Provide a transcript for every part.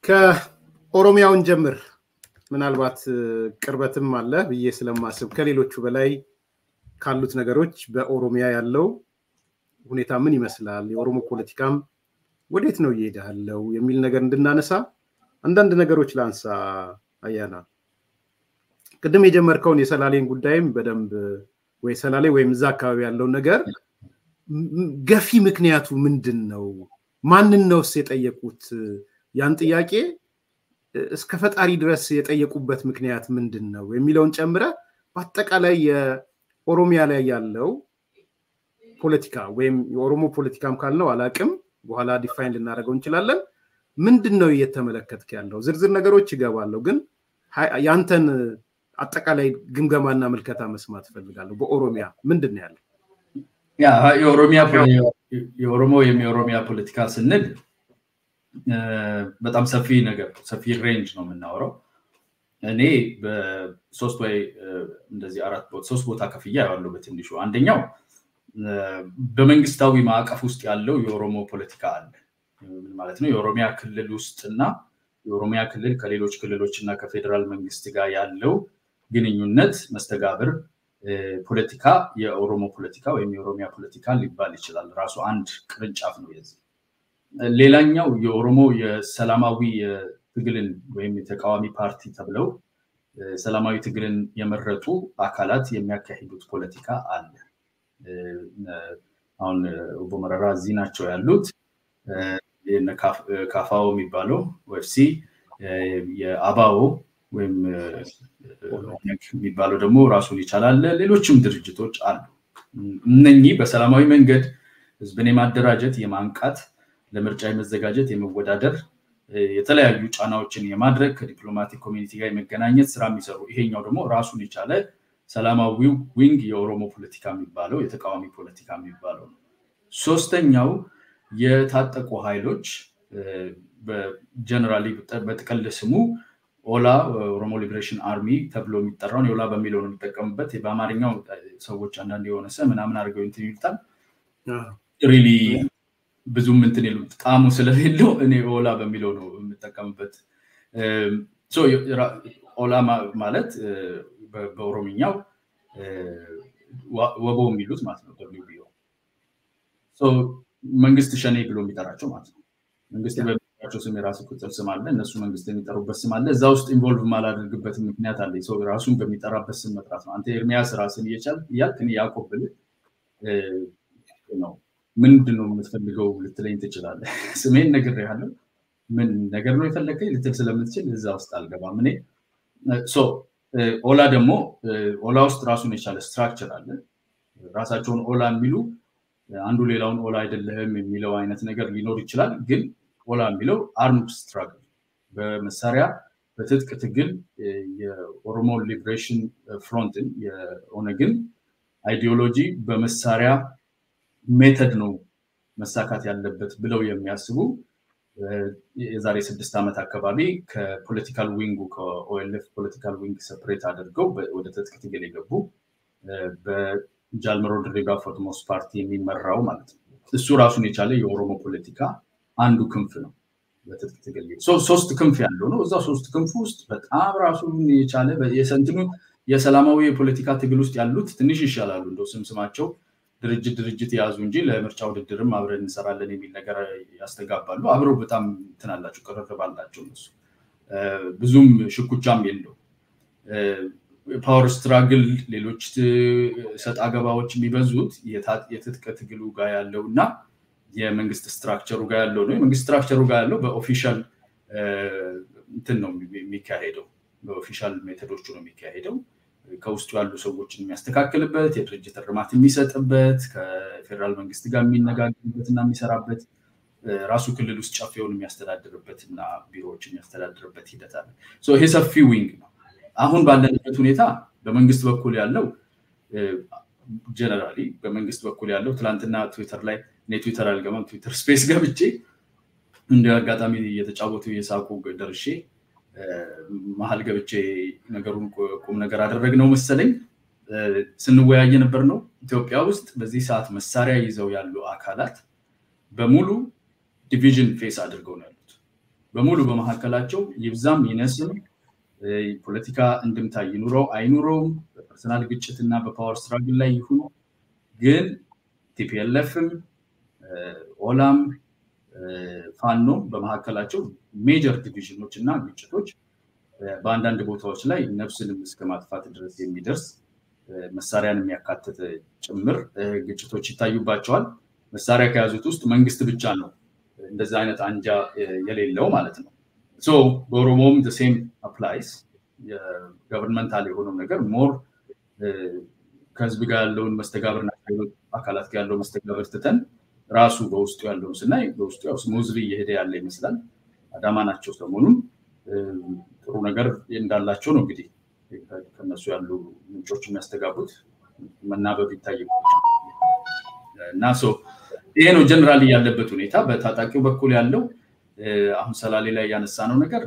ከኦሮሚያውን ጀምር ምናልባት ቅርበትም አለ ብዬ ስለማስብ ከሌሎቹ በላይ ካሉት ነገሮች በኦሮሚያ ያለው ሁኔታ ምን ይመስላል የኦሮሞ ፖለቲካም ወዴት ነው እየሄዳለው የሚል ነገር እንድናነሳ አንዳንድ ነገሮች ላንሳ አያና ቅድም የጀመርከውን የሰላሌን ጉዳይም በደንብ ወይ ሰላሌ ወይም እዛ አካባቢ ያለው ነገር ገፊ ምክንያቱ ምንድነው ማንን ነውስ የጠየቁት ያን ጥያቄ እስከ ፈጣሪ ድረስ የጠየቁበት ምክንያት ምንድነው የሚለውን ጨምረ በአጠቃላይ የኦሮሚያ ላይ ያለው ፖለቲካ ወይም የኦሮሞ ፖለቲካም ካልነው አላቅም በኋላ ዲፋይን ልናደርገው እንችላለን ምንድነው እየተመለከትክ ያለው ዝርዝር ነገሮች ይገባሉ ግን ያንተን አጠቃላይ ግምገማና መልከታ መስማት ፈልጋለሁ በኦሮሚያ ምንድነው ያለው ያ የኦሮሚያ ፖለቲካ ስንል በጣም ሰፊ ነገር ሰፊ ሬንጅ ነው የምናወራው እኔ በሶስት ወይ እንደዚህ ሶስት ቦታ ከፍያ ያለው በትንሹ አንደኛው በመንግስታዊ ማዕቀፍ ውስጥ ያለው የኦሮሞ ፖለቲካ አለ ምን ማለት ነው የኦሮሚያ ክልል ውስጥና የኦሮሚያ ክልል ከሌሎች ክልሎችና ከፌደራል መንግስት ጋር ያለው ግንኙነት መስተጋብር ፖለቲካ የኦሮሞ ፖለቲካ ወይም የኦሮሚያ ፖለቲካ ሊባል ይችላል ራሱ አንድ ቅርንጫፍ ነው የዚህ ሌላኛው የኦሮሞ የሰላማዊ ትግልን ወይም የተቃዋሚ ፓርቲ ተብለው ሰላማዊ ትግልን የመረጡ አካላት የሚያካሂዱት ፖለቲካ አለ አሁን ኦቦመረራ ዚናቸው ያሉት የካፋው የሚባለው ወፍሲ የአባው ወይም የሚባለው ደግሞ ራሱን ይቻላል ሌሎችም ድርጅቶች አሉ እነኚህ በሰላማዊ መንገድ ህዝብን የማደራጀት የማንቃት ለምርጫ የመዘጋጀት የመወዳደር የተለያዩ ጫናዎችን የማድረግ ከዲፕሎማቲክ ኮሚኒቲ ጋር የመገናኘት ስራ የሚሰሩ ይሄኛው ደግሞ ራሱን ይቻለ ሰላማዊው ዊንግ የኦሮሞ ፖለቲካ የሚባለው የተቃዋሚ ፖለቲካ የሚባለው ሶስተኛው የታጠቁ ኃይሎች በጀነራሊ በጥቅል ስሙ ኦላ ኦሮሞ ሊበሬሽን አርሚ ተብሎ የሚጠራው ኦላ በሚለው ነው የሚጠቀሙበት በአማርኛው ሰዎች አንዳንድ የሆነ ምናምን አድርገው እንትን ይሉታል ሪሊ ብዙም እንትን ይሉት ጣሙ ስለሌለው እኔ ኦላ በሚለው ነው የምጠቀምበት ኦላ ማለት በኦሮሚኛው ወቦ የሚሉት ማለት ነው WBO መንግስት ሸኔ ብሎ የሚጠራቸው ማለት ነው መንግስት በሚጠራቸው ስም የራሱ ቁጥር ስም አለ እነሱ መንግስት የሚጠሩበት ስም አለ እዛ ውስጥ ኢንቮልቭ ማላደርግበት ምክንያት አለ ራሱን በሚጠራበት ስም መጥራት ነው አንተ ኤርሚያስ ራስን እያልክ ያዕቆብ ነው ምንድነው የምትፈልገው ልትለኝ ትችላለህ ስሜን ነገር ያለው ምን ነገር ነው የፈለከኝ ልትል ስለምትችል እዛ ውስጥ አልገባም እኔ ኦላ ደግሞ ኦላ ውስጥ ራሱን የቻለ ስትራክቸር አለ ራሳቸውን ኦላ የሚሉ አንዱ ሌላውን ኦላ አይደለም የሚለው አይነት ነገር ሊኖር ይችላል ግን ኦላ የሚለው አርምድ ስትራግል በመሳሪያ በትጥቅ ትግል የኦሮሞ ሊበሬሽን ፍሮንትን የኦነግን አይዲዮሎጂ በመሳሪያ ሜተድ ነው መሳካት ያለበት ብለው የሚያስቡ የዛሬ 6 ዓመት አካባቢ ከፖለቲካል ዊንጉ ከኦኤልኤፍ ፖለቲካል ዊንግ ሰፕሬት አድርገው ወደ ትጥቅ ትግል የገቡ በጃልመሮ ድሪባ ፎርሞስ ፓርቲ የሚመራው ማለት ነው እሱ ራሱን የቻለ የኦሮሞ ፖለቲካ አንዱ ክንፍ ነው በትጥቅ ትግል ሶስት ክንፍ ያለው ነው እዛ ሶስት ክንፍ ውስጥ በጣም ራሱን የቻለ የሰንትኑ የሰላማዊ የፖለቲካ ትግል ውስጥ ያሉት ትንሽ ይሻላሉ እንደው ስማቸው ድርጅት ያዙ እንጂ ለምርጫ ውድድርም አብረን እንሰራለን የሚል ነገር ያስተጋባሉ አብረው በጣም እንትናላችሁ ቀረበባላችሁ እነሱ ብዙም ሽኩቻም የለው ፓወር ስትራግል ሌሎች ሰጣ ገባዎች የሚበዙት የትጥቅ ትግሉ ጋር ያለውና የመንግስት ስትራክቸሩ ጋር ያለው ነው የመንግስት ስትራክቸሩ ጋር ያለው በኦፊሻል እንትን ነው የሚካሄደው በኦፊሻል ሜተዶቹ ነው የሚካሄደው ከውስጡ ያሉ ሰዎችን የሚያስተካክልበት የድርጅት እርማት የሚሰጥበት ከፌደራል መንግስት ጋር የሚነጋገርበትና የሚሰራበት ራሱ ክልል ውስጥ ጫፌውን የሚያስተዳድርበትና ቢሮዎችን የሚያስተዳድርበት ሂደት አለ ይሄ ሰፊ ዊንግ ነው አሁን ባለንበት ሁኔታ በመንግስት በኩል ያለው ጀነራሊ በመንግስት በኩል ያለው ትላንትና ትዊተር ላይ ትዊተር አልገባም ትዊተር ስፔስ ገብቼ እንደ አጋጣሚ እየተጫወቱ የሳቁ ደርሼ መሃል ገብቼ ነገሩን ቁም ነገር አደረግነው መሰለኝ ስንወያየ ነበር ነው ኢትዮጵያ ውስጥ በዚህ ሰዓት መሳሪያ ይዘው ያሉ አካላት በሙሉ ዲቪዥን ፌስ አድርገው ነው ያሉት በሙሉ በመሐከላቸው ይብዛም ይነስም ፖለቲካ እንድምታ ይኑረው አይኑረውም በፐርሰናል ግጭትና በፓወር ስትራግል ላይ ይሁን ግን ቲፒኤልኤፍም ኦላም ፋኖ በመሐከላቸው ሜጀር ዲቪዥኖች እና ግጭቶች በአንዳንድ ቦታዎች ላይ ነፍስንም እስከ ማጥፋት ድረስ የሚደርስ መሳሪያን የሚያካትት ጭምር ግጭቶች ይታዩባቸዋል መሳሪያ ከያዙት ውስጥ መንግስት ብቻ ነው እንደዛ አይነት አንጃ የሌለው ማለት ነው ሶ በኦሮሞም the same applies የገቨርንመንታል የሆነው ነገር ሞር ከህዝብ ጋር ያለውን መስተጋብርና አካላት ጋር ያለው መስተጋብር ትተን ራሱ በውስጡ ያለው ስናይ በውስጡ ያው ስሙዝሊ እየሄደ ያለ ይመስላል አዳማ ናቸው ሰሞኑን ጥሩ ነገር እንዳላቸው ነው እንግዲህ ከነሱ ያሉ ምንጮች የሚያስተጋቡት መናበብ ይታያል እና ሶ ይሄ ነው ጀነራሊ ያለበት ሁኔታ በታጣቂው በኩል ያለው አሁን ሰላሌ ላይ ያነሳነው ነገር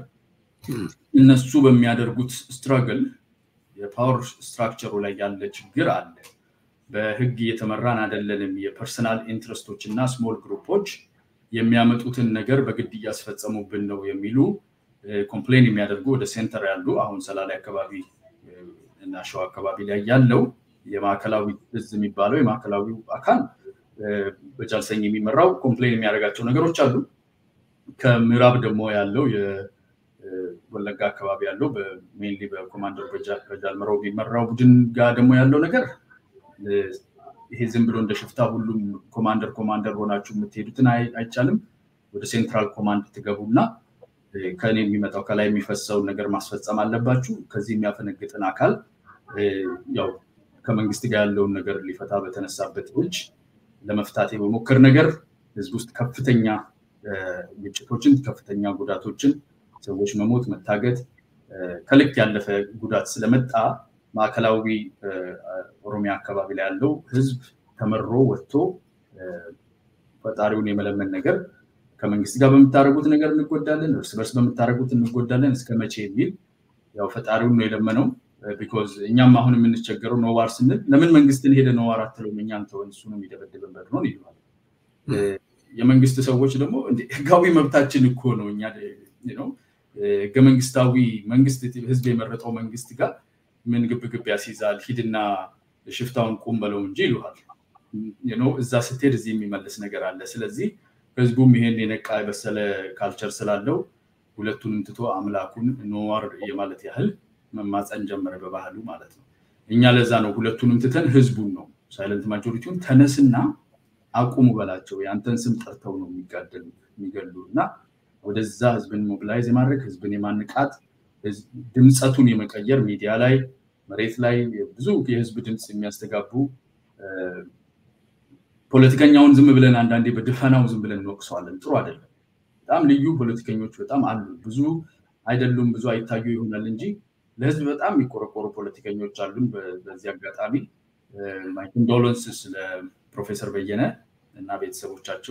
እነሱ በሚያደርጉት ስትራግል የፓወር ስትራክቸሩ ላይ ያለ ችግር አለ በህግ የተመራን አይደለንም የፐርሰናል ኢንትረስቶችና ስሞል ግሩፖች የሚያመጡትን ነገር በግድ ያስፈጸሙብን ነው የሚሉ ኮምፕሌን የሚያደርጉ ወደ ሴንተር ያሉ አሁን ሰላሌ አካባቢ እና ሸዋ አካባቢ ላይ ያለው የማዕከላዊ እዝ የሚባለው የማዕከላዊው አካል በጃልሰኝ የሚመራው ኮምፕሌን የሚያደርጋቸው ነገሮች አሉ ከምዕራብ ደግሞ ያለው የወለጋ አካባቢ ያለው በሜንሊ በኮማንደር በጃልመሮ የሚመራው ቡድን ጋር ደግሞ ያለው ነገር ይሄ ዝም ብሎ እንደ ሽፍታ ሁሉም ኮማንደር ሆናችሁ የምትሄዱትን አይቻልም ወደ ሴንትራል ኮማንድ ትገቡና ከኔ የሚመጣው ከላይ የሚፈሰው ነገር ማስፈጸም አለባችሁ ከዚህ የሚያፈነግጥን አካል ያው ከመንግስት ጋር ያለውን ነገር ሊፈታ በተነሳበት እጅ ለመፍታት የሞከር ነገር ህዝብ ውስጥ ከፍተኛ ግጭቶችን ከፍተኛ ጉዳቶችን ሰዎች መሞት መታገት ከልክ ያለፈ ጉዳት ስለመጣ ማዕከላዊ ኦሮሚያ አካባቢ ላይ ያለው ህዝብ ተመርሮ ወጥቶ ፈጣሪውን የመለመን ነገር ከመንግስት ጋር በመታረጉት ነገር እንጎዳለን እርስ በርስ በመታረጉት እንጎዳለን እስከመቼ የሚል ያው ፈጣሪውን ነው የለመነው because እኛም አሁን የምንቸገረው ነው ዋር ስንል ለምን መንግስትን ሄደ ነው ዋር አትለው እኛን ተወን እሱ ነው የሚደበድበን ነው ይላል የመንግስት ሰዎች ደግሞ ህጋዊ መብታችን እኮ ነው እኛ ገመንግስታዊ መንግስት ህዝብ የመረጠው መንግስት ጋር ምን ግብግብ ያስይዛል ሂድና ሽፍታውን ቁም በለው እንጂ ይሉሃል እዛ ስትሄድ እዚህ የሚመለስ ነገር አለ ስለዚህ ህዝቡም ይሄን የነቃ በሰለ ካልቸር ስላለው ሁለቱንም ትቶ አምላኩን ኖዋር የማለት ያህል መማፀን ጀመረ በባህሉ ማለት ነው እኛ ለዛ ነው ሁለቱንም ትተን ህዝቡን ነው ሳይለንት ማጆሪቲውን ተነስና አቁሙ በላቸው ያንተን ስም ጠርተው ነው የሚገሉና ወደዛ ህዝብን ሞቢላይዝ የማድረግ ህዝብን የማንቃት ድምጸቱን የመቀየር ሚዲያ ላይ መሬት ላይ ብዙ የህዝብ ድምጽ የሚያስተጋቡ ፖለቲከኛውን ዝም ብለን አንዳንዴ በድፈናው ዝም ብለን እንወቅሰዋለን ጥሩ አይደለም በጣም ልዩ ፖለቲከኞች በጣም አሉ ብዙ አይደሉም ብዙ አይታዩ ይሆናል እንጂ ለህዝብ በጣም የሚቆረቆሩ ፖለቲከኞች አሉን በዚህ አጋጣሚ ማይ ኮንዶለንስስ ለፕሮፌሰር በየነ እና ቤተሰቦቻቸው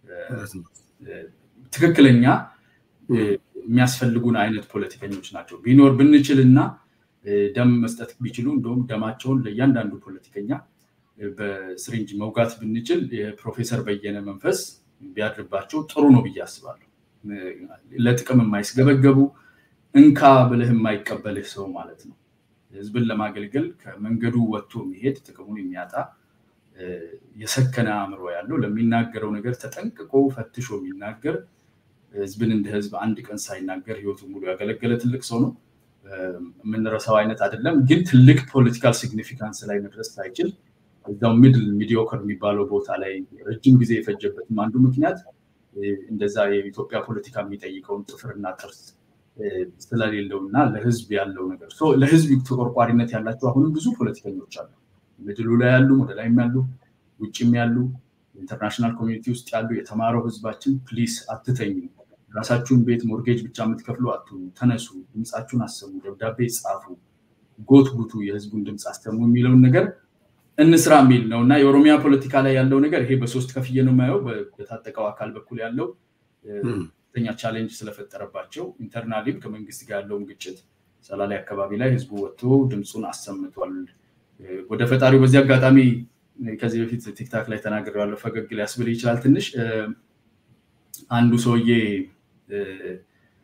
ትክክለኛ የሚያስፈልጉን አይነት ፖለቲከኞች ናቸው ቢኖር ብንችልና ደም መስጠት ቢችሉ እንደውም ደማቸውን ለእያንዳንዱ ፖለቲከኛ በስሪንጅ መውጋት ብንችል የፕሮፌሰር በየነ መንፈስ ቢያድርባቸው ጥሩ ነው ብያስባለሁ ለጥቅም የማይስገበገቡ እንካ ብለህ የማይቀበልህ ሰው ማለት ነው ህዝብን ለማገልገል ከመንገዱ ወጥቶ የሚሄድ ጥቅሙን የሚያጣ የሰከነ አእምሮ ያለው ለሚናገረው ነገር ተጠንቅቆ ፈትሾ የሚናገር ህዝብን እንደ ህዝብ አንድ ቀን ሳይናገር ህይወቱን ሙሉ ያገለገለ ትልቅ ሰው ነው ምንረሳው አይነት አይደለም ግን ትልቅ ፖለቲካል ሲግኒፊካንስ ላይ መድረስ ሳይችል እዛው ሚዲዮከር የሚባለው ቦታ ላይ ረጅም ጊዜ የፈጀበት አንዱ ምክንያት እንደዛ የኢትዮጵያ ፖለቲካ የሚጠይቀውን ጥፍርና ጥርስ ስለሌለውና ለህዝብ ያለው ነገር ለህዝብ ተቆርቋሪነት ያላቸው አሁን ብዙ ፖለቲከኞች አሉ ምድሉ ላይ ያሉ ወደ ላይም ያሉ ውጭም ያሉ ኢንተርናሽናል ኮሚኒቲ ውስጥ ያሉ የተማረው ህዝባችን ፕሊስ አትተኙ ራሳችሁን ቤት ሞርጌጅ ብቻ የምትከፍሉ አትሁኑ ተነሱ ድምጻችሁን አሰሙ ደብዳቤ ጻፉ ጎትጉቱ የህዝቡን ድምጽ አሰሙ የሚለው ነገር እንስራ ሚል ነውና የኦሮሚያ ፖለቲካ ላይ ያለው ነገር ይሄ በሶስት ከፍዬ ነው ማየው በታጠቀው አካል በኩል ያለው ተኛ ቻሌንጅ ስለፈጠረባቸው ኢንተርናሊም ከመንግስት ጋር ያለው ግጭት ሰላሌ አካባቢ ላይ ህዝቡ ወጥቶ ድምጹን አሰምቷል ወደ ፈጣሪው በዚህ አጋጣሚ ከዚህ በፊት ቲክታክ ላይ ተናግሬው ያለው ፈገግ ሊያስብል ይችላል ትንሽ አንዱ ሰውዬ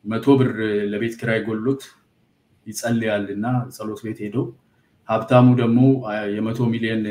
100 ብር ለቤት ኪራይ ጎሎት ይጸልያልና ጸሎት ቤት ሄዶ ሀብታሙ ደግሞ የ100 ሚሊዮን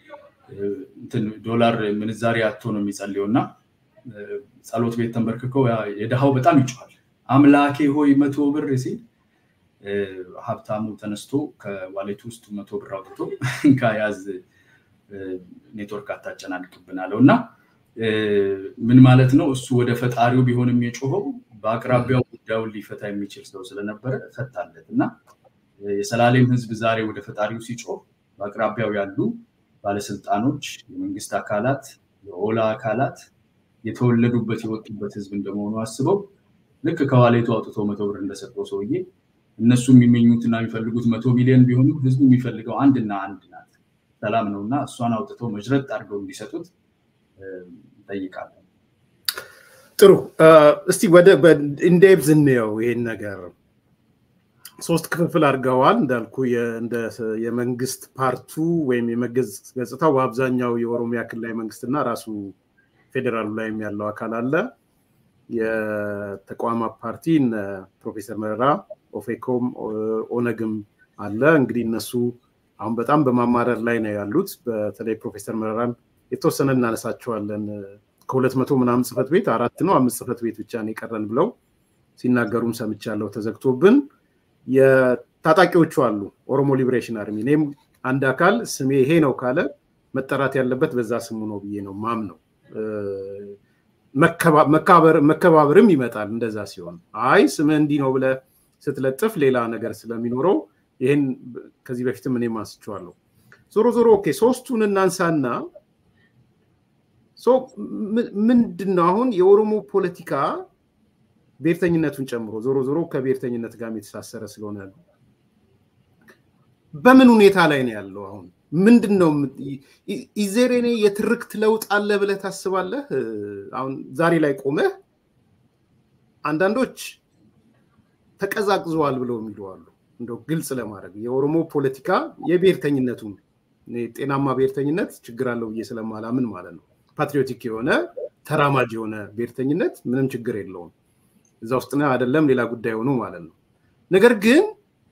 ዶላር ምንዛሪ አጥቶ ነው የሚጸልየውና ጸሎት ቤት ተንበርክከው የደሃው በጣም ይጮሃል አምላኬ ሆይ 100 ብር ሲል ሀብታሙ ተነስቶ ከዋሌት ውስጥ 100 ብር አውጥቶ ካያዝ ኔትወርክ አታጨናንቅብናለውና ምን ማለት ነው እሱ ወደ ፈጣሪው ቢሆንም የጮኸው በአቅራቢያው ጉዳዩን ሊፈታ የሚችል ሰው ስለነበረ ፈታለትና የሰላሌም ህዝብ ዛሬ ወደ ፈጣሪው ሲጮህ በአቅራቢያው ያሉ ባለስልጣኖች የመንግስት አካላት የኦላ አካላት የተወለዱበት የወጡበት ህዝብ እንደመሆኑ አስበው ልክ ከዋሌቱ አውጥቶ 100 ብር እንደሰጠው ሰውዬ እነሱ የሚመኙትና የሚፈልጉት 100 ሚሊዮን ቢሆኑ ህዝቡ የሚፈልገው አንድና አንድ ናት ሰላም ነውና እሷን አውጥተው መጅረት አድርገው እንዲሰጡት ጠይቃለሁ ጥሩ እስቲ ወደ ኢንዴፕዝ ነው ይሄን ነገር ሶስት ክፍል አድርገዋል እንዳልኩ የመንግስት ፓርቱ ወይም የመንግስት ገጽታው በአብዛኛው የኦሮሚያ ክልላዊ መንግስትና ራሱ ፌደራሉ ላይም ያለው አካል አለ የተቋማት ፓርቲ ፕሮፌሰር መረራ ኦፌኮም ኦነግም አለ እንግዲህ እነሱ አሁን በጣም በማማረር ላይ ነው ያሉት በተለይ ፕሮፌሰር መረራን የተወሰነ እናነሳቸዋለን ከ200 ምናምን ጽፈት ቤት 4 ነው 5 ጽፈት ቤት ብቻ ነው ይቀረን ብለው ሲናገሩም ሰምቻለሁ ተዘግቶብን የታጣቂዎቹ አሉ ኦሮሞ ሊበሬሽን አርሚ ነም አንድ አካል ስሜ ይሄ ነው ካለ መጠራት ያለበት በዛ ስሙ ነው ብዬ ነው ማምነው መከባበርም ይመጣል እንደዛ ሲሆን አይ ስሜ እንዲ ነው ብለ ስትለጥፍ ሌላ ነገር ስለሚኖረው ይሄን ከዚህ በፊትም እኔ ማስቻለሁ ዞሮ ኦኬ ሶስቱን እናንሳና ምንድነው አሁን የኦሮሞ ፖለቲካ ብሔርተኝነቱን ጨምሮ ዞሮ ከብሔርተኝነት ጋር የተሳሰረ ስለሆነ በምን ሁኔታ ላይ ነው ያለው አሁን ምንድነው ኢዘሬኔ የትርክት ለውጥ አለ ብለ ታስባለህ አሁን ዛሬ ላይ ቆመ አንዳንዶች ተቀዛቅዟል ብለው የሚሉዋሉ እንደው ግልጽ ለማድረግ የኦሮሞ ፖለቲካ የብሔርተኝነቱን ጤናማ ብሔርተኝነት ችግር አለው ስለማላምን ማለት ነው ፓትሪዮቲክ የሆነ ተራማጅ የሆነ ብሔርተኝነት ምንም ችግር የለውም እዛ ውስጥ ነው አይደለም ሌላ ጉዳይ ሆኖ ማለት ነው ነገር ግን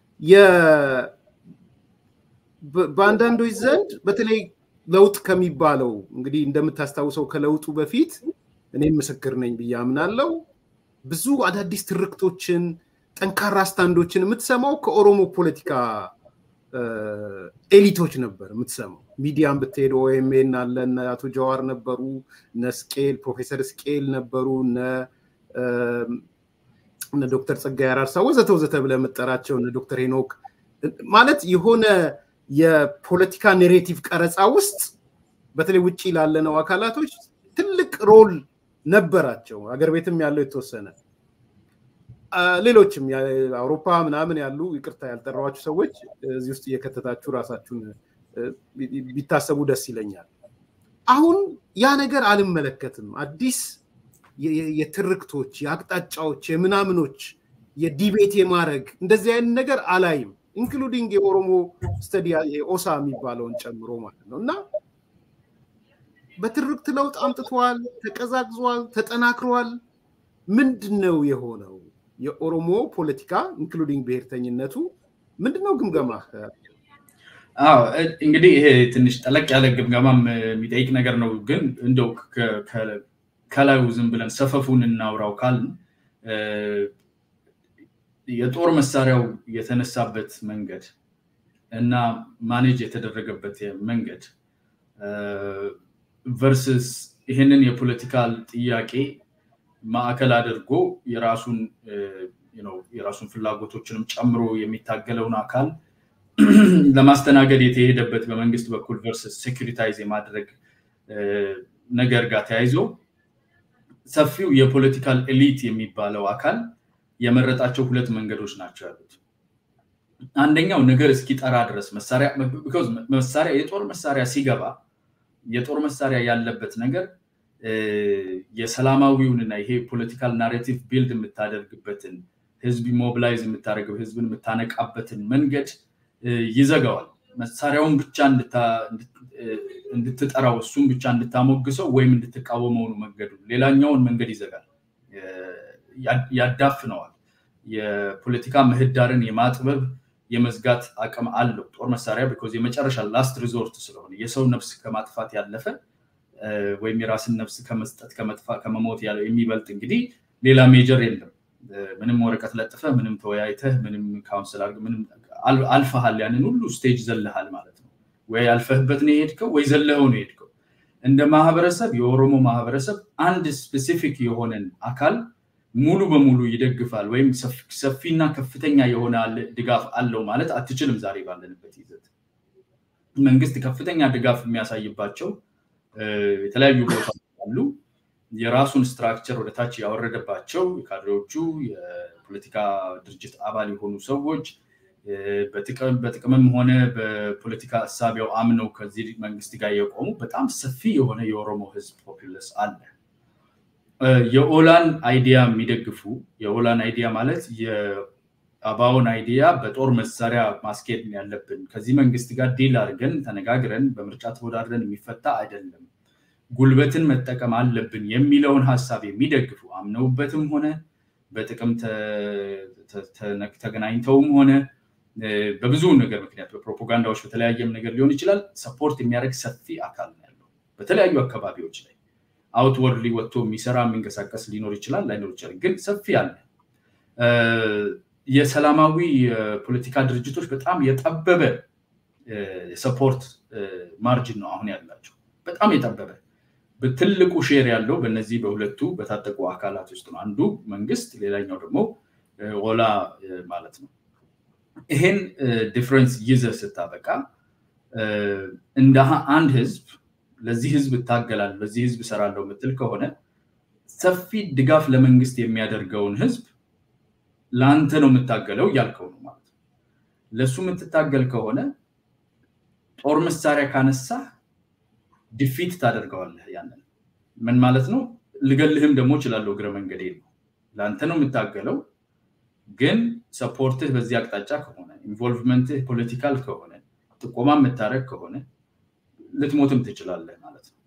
በአንዳንዶች ዘንድ በተለይ ለውጥ ከሚባለው እንግዲህ እንደምታስታውሰው ከለውጡ በፊት እኔም ምስክር ነኝ ብያምናለው ብዙ አዳዲስ ትርክቶችን ጠንካራ ስታንዶችን የምትሰማው ከኦሮሞ ፖለቲካ ኤሊቶች ነበር የምትሰማው ሚዲያም ብትሄድ ኦኤምኤን አለ አቶ ጃዋር ነበሩ ነስኬል ፕሮፌሰር ስኬል ነበሩ ዶክተር ጸጋይ አራርሳ ወዘተ ብለ መጠራቸው ዶክተር ሄኖክ ማለት የሆነ የፖለቲካ ናሬቲቭ ቀረጻ ውስጥ በተለይ ውጪ ላለነው አካላቶች ትልቅ ሮል ነበራቸው አገር ቤትም ያለው የተወሰነ ሌሎችም የአውሮፓ ምናምን ያሉ ይቅርታ ያልጠራዋችሁ ሰዎች እዚህ ውስጥ እየከተታችሁ ራሳችሁን ቢታሰቡ ደስ ይለኛል አሁን ያ ነገር አልመለከትም አዲስ የትርክቶች የአቅጣጫዎች የምናምኖች የዲቤት የማረግ እንደዚህ አይነት ነገር አላይም ኢንክሉዲንግ የኦሮሞ ስተዲ ኦሳ የሚባለውን ጨምሮ ማለት ነውና በትርክት ለውጥ አምጥቷል ተቀዛቅዟል ተጠናክሯል ምንድነው የሆነው የኦሮሞ ፖለቲካ ኢንክሉዲንግ ብሔርተኝነቱ ምንድነው ግምገማ እንግዲህ ይሄ ትንሽ ጠለቅ ያለ ግምገማም የሚጠይቅ ነገር ነው ግን እንደው ከላዩ ዝም ብለን ሰፈፉን እናውራው ካል የጦር መሳሪያው የተነሳበት መንገድ እና ማኔጅ የተደረገበት መንገድ ቨርሰስ ይሄንን የፖለቲካል ጥያቄ ማዕከል አድርጎ የራሱን ፍላጎቶችንም ጨምሮ የሚታገለውን አካል ለማስተናገድ የተሄደበት በመንግስት በኩል ቨርሰስ ሴኩሪታይዝ የማድረግ ነገር ጋር ተያይዞ ሰፊው የፖለቲካል ኤሊት የሚባለው አካል የመረጣቸው ሁለት መንገዶች ናቸው ያሉት አንደኛው ነገር እስኪጠራ ድረስ መሳሪያ የጦር መሳሪያ ሲገባ የጦር መሳሪያ ያለበት ነገር የሰላማዊውንና ይሄ ፖለቲካል ናሬቲቭ ቢልድ የምታደርግበትን ህዝብ ሞቢላይዝ የምታደርገው ህዝብን የምታነቃበትን መንገድ ይዘጋዋል መሳሪያውን ብቻ እንድትጠራው እሱን ብቻ እንድታሞግሰው ወይም እንድትቃወመው ነው መንገዱ ሌላኛውን መንገድ ይዘጋል ያዳፍነዋል የፖለቲካ ምህዳርን የማጥበብ የመዝጋት አቅም አለው ጦር መሳሪያ because የመጨረሻ ላስት ሪዞርት ስለሆነ የሰው ነፍስ ከማጥፋት ያለፈ ወይም የራስን ነፍስ ከመስጠት ከመሞት ያለው የሚበልጥ እንግዲህ ሌላ ሜጀር የለም ምንም ወረቀት ለጥፈ ምንም ተወያይተህ ምንም ካውንስል አድርግ ምንም አልፈሃል ያንን ሁሉ ስቴጅ ዘለሃል ማለት ነው ወይ አልፈህበት ነው የሄድከው ወይ ዘለኸው ነው የሄድከው እንደ ማህበረሰብ የኦሮሞ ማህበረሰብ አንድ ስፔሲፊክ የሆነን አካል ሙሉ በሙሉ ይደግፋል ወይም ሰፊና ከፍተኛ የሆነ ድጋፍ አለው ማለት አትችልም ዛሬ ባለንበት ይዘት መንግስት ከፍተኛ ድጋፍ የሚያሳይባቸው የተለያዩ ቦታዎች አሉ የራሱን ስትራክቸር ወደ ታች ያወረደባቸው ካድሬዎቹ የፖለቲካ ድርጅት አባል የሆኑ ሰዎች በጥቅምም ሆነ በፖለቲካ ሐሳቢያው አምነው ከዚህ መንግስት ጋር የቆሙ በጣም ሰፊ የሆነ የኦሮሞ ህዝብ ፖፑላስ አለ የኦላን አይዲያ የሚደግፉ የኦላን አይዲያ ማለት የአባውን አይዲያ በጦር መሳሪያ ማስኬድ ያለብን ከዚህ መንግስት ጋር ዲል አድርገን ተነጋግረን በምርጫ ተወዳድረን የሚፈታ አይደለም ጉልበትን መጠቀም አለብን የሚለውን ሐሳብ የሚደግፉ አምነውበትም ሆነ በጥቅም ተገናኝተውም ሆነ በብዙ ነገር ምክንያት በፕሮፓጋንዳዎች በተለያየም ነገር ሊሆን ይችላል ሰፖርት የሚያደርግ ሰፊ አካል ነው ያለው በተለያዩ አካባቢዎች ላይ አውትወርድሊ ወጥቶ የሚሰራ የሚንቀሳቀስ ሊኖር ይችላል ላይኖር ይችላል ግን ሰፊ አለ የሰላማዊ ፖለቲካ ድርጅቶች በጣም የጠበበ ሰፖርት ማርጂን ነው አሁን ያላቸው በጣም የጠበበ በትልቁ ሼር ያለው በእነዚህ በሁለቱ በታጠቁ አካላት ውስጥ ነው አንዱ መንግስት ሌላኛው ደግሞ ኦላ ማለት ነው ይሄን ዲፈረንስ ይዘህ ስታበቃ እንደ አንድ ህዝብ ለዚህ ህዝብ ታገላል ለዚህ ህዝብ ሰራለው ምትል ከሆነ ሰፊ ድጋፍ ለመንግስት የሚያደርገውን ህዝብ ላንተ ነው የምታገለው ያልከው ነው ማለት ነው ለሱ የምትታገል ከሆነ ጦር መሳሪያ ካነሳ ዲፊት ታደርጋለህ ያንን ምን ማለት ነው ልገልህም ደግሞ ይችላልው ግረ መንገዴ ነው ላንተ ነው የምታገለው ግን ሰፖርትህ በዚህ አቅጣጫ ከሆነ ኢንቮልቭመንትህ ፖለቲካል ከሆነ ጥቆማ መታረቅ ከሆነ ልትሞትም ትችላለህ ማለት ነው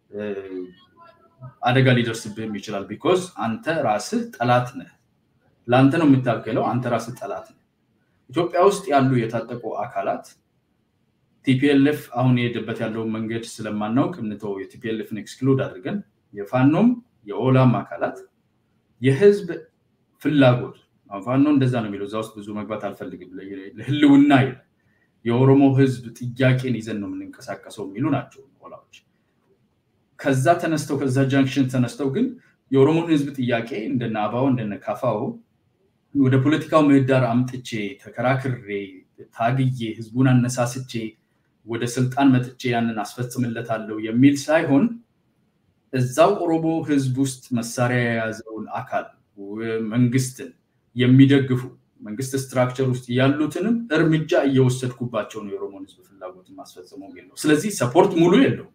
አደጋ ሊደርስብህም ይችላል because አንተ ራስህ ጠላት ነህ ላንተ ነው የምታገለው አንተ ራስህ ጠላት ነህ ኢትዮጵያ ውስጥ ያሉ የታጠቁ አካላት TPLF አሁን የሄደበት ያለው መንገድ ስለማናውቅ እንተው የTPLFን ኤክስክሉድ አድርገን የፋኖም የኦላም አካላት የህዝብ ፍላጎት ፋኖ እንደዛ ነው የሚለው ዛውስ ብዙ መግባት አልፈልግም ለህልውና የኦሮሞ ህዝብ ጥያቄን ይዘን ነው የምንንቀሳቀሰው የሚሉ ናቸው ኦላዎች ከዛ ተነስተው ከዛ ጃንክሽን ተነስተው ግን የኦሮሞ ህዝብ ጥያቄ እንደና አባው እንደነ ካፋው ወደ ፖለቲካው ምህዳር አምጥቼ ተከራክሬ ታግዬ ህዝቡን አነሳስቼ ወደ ስልጣን መጥቼ ያንን አስፈጽምለታለሁ የሚል ሳይሆን እዛው ኦሮሞ ህዝብ ውስጥ መሳሪያ የያዘውን አካል መንግስትን የሚደግፉ መንግስት ስትራክቸር ውስጥ ያሉትንም እርምጃ እየወሰድኩባቸው ነው የኦሮሞ ህዝብ ፍላጎት ማስፈጸመው ነው ስለዚህ ሰፖርት ሙሉ የለው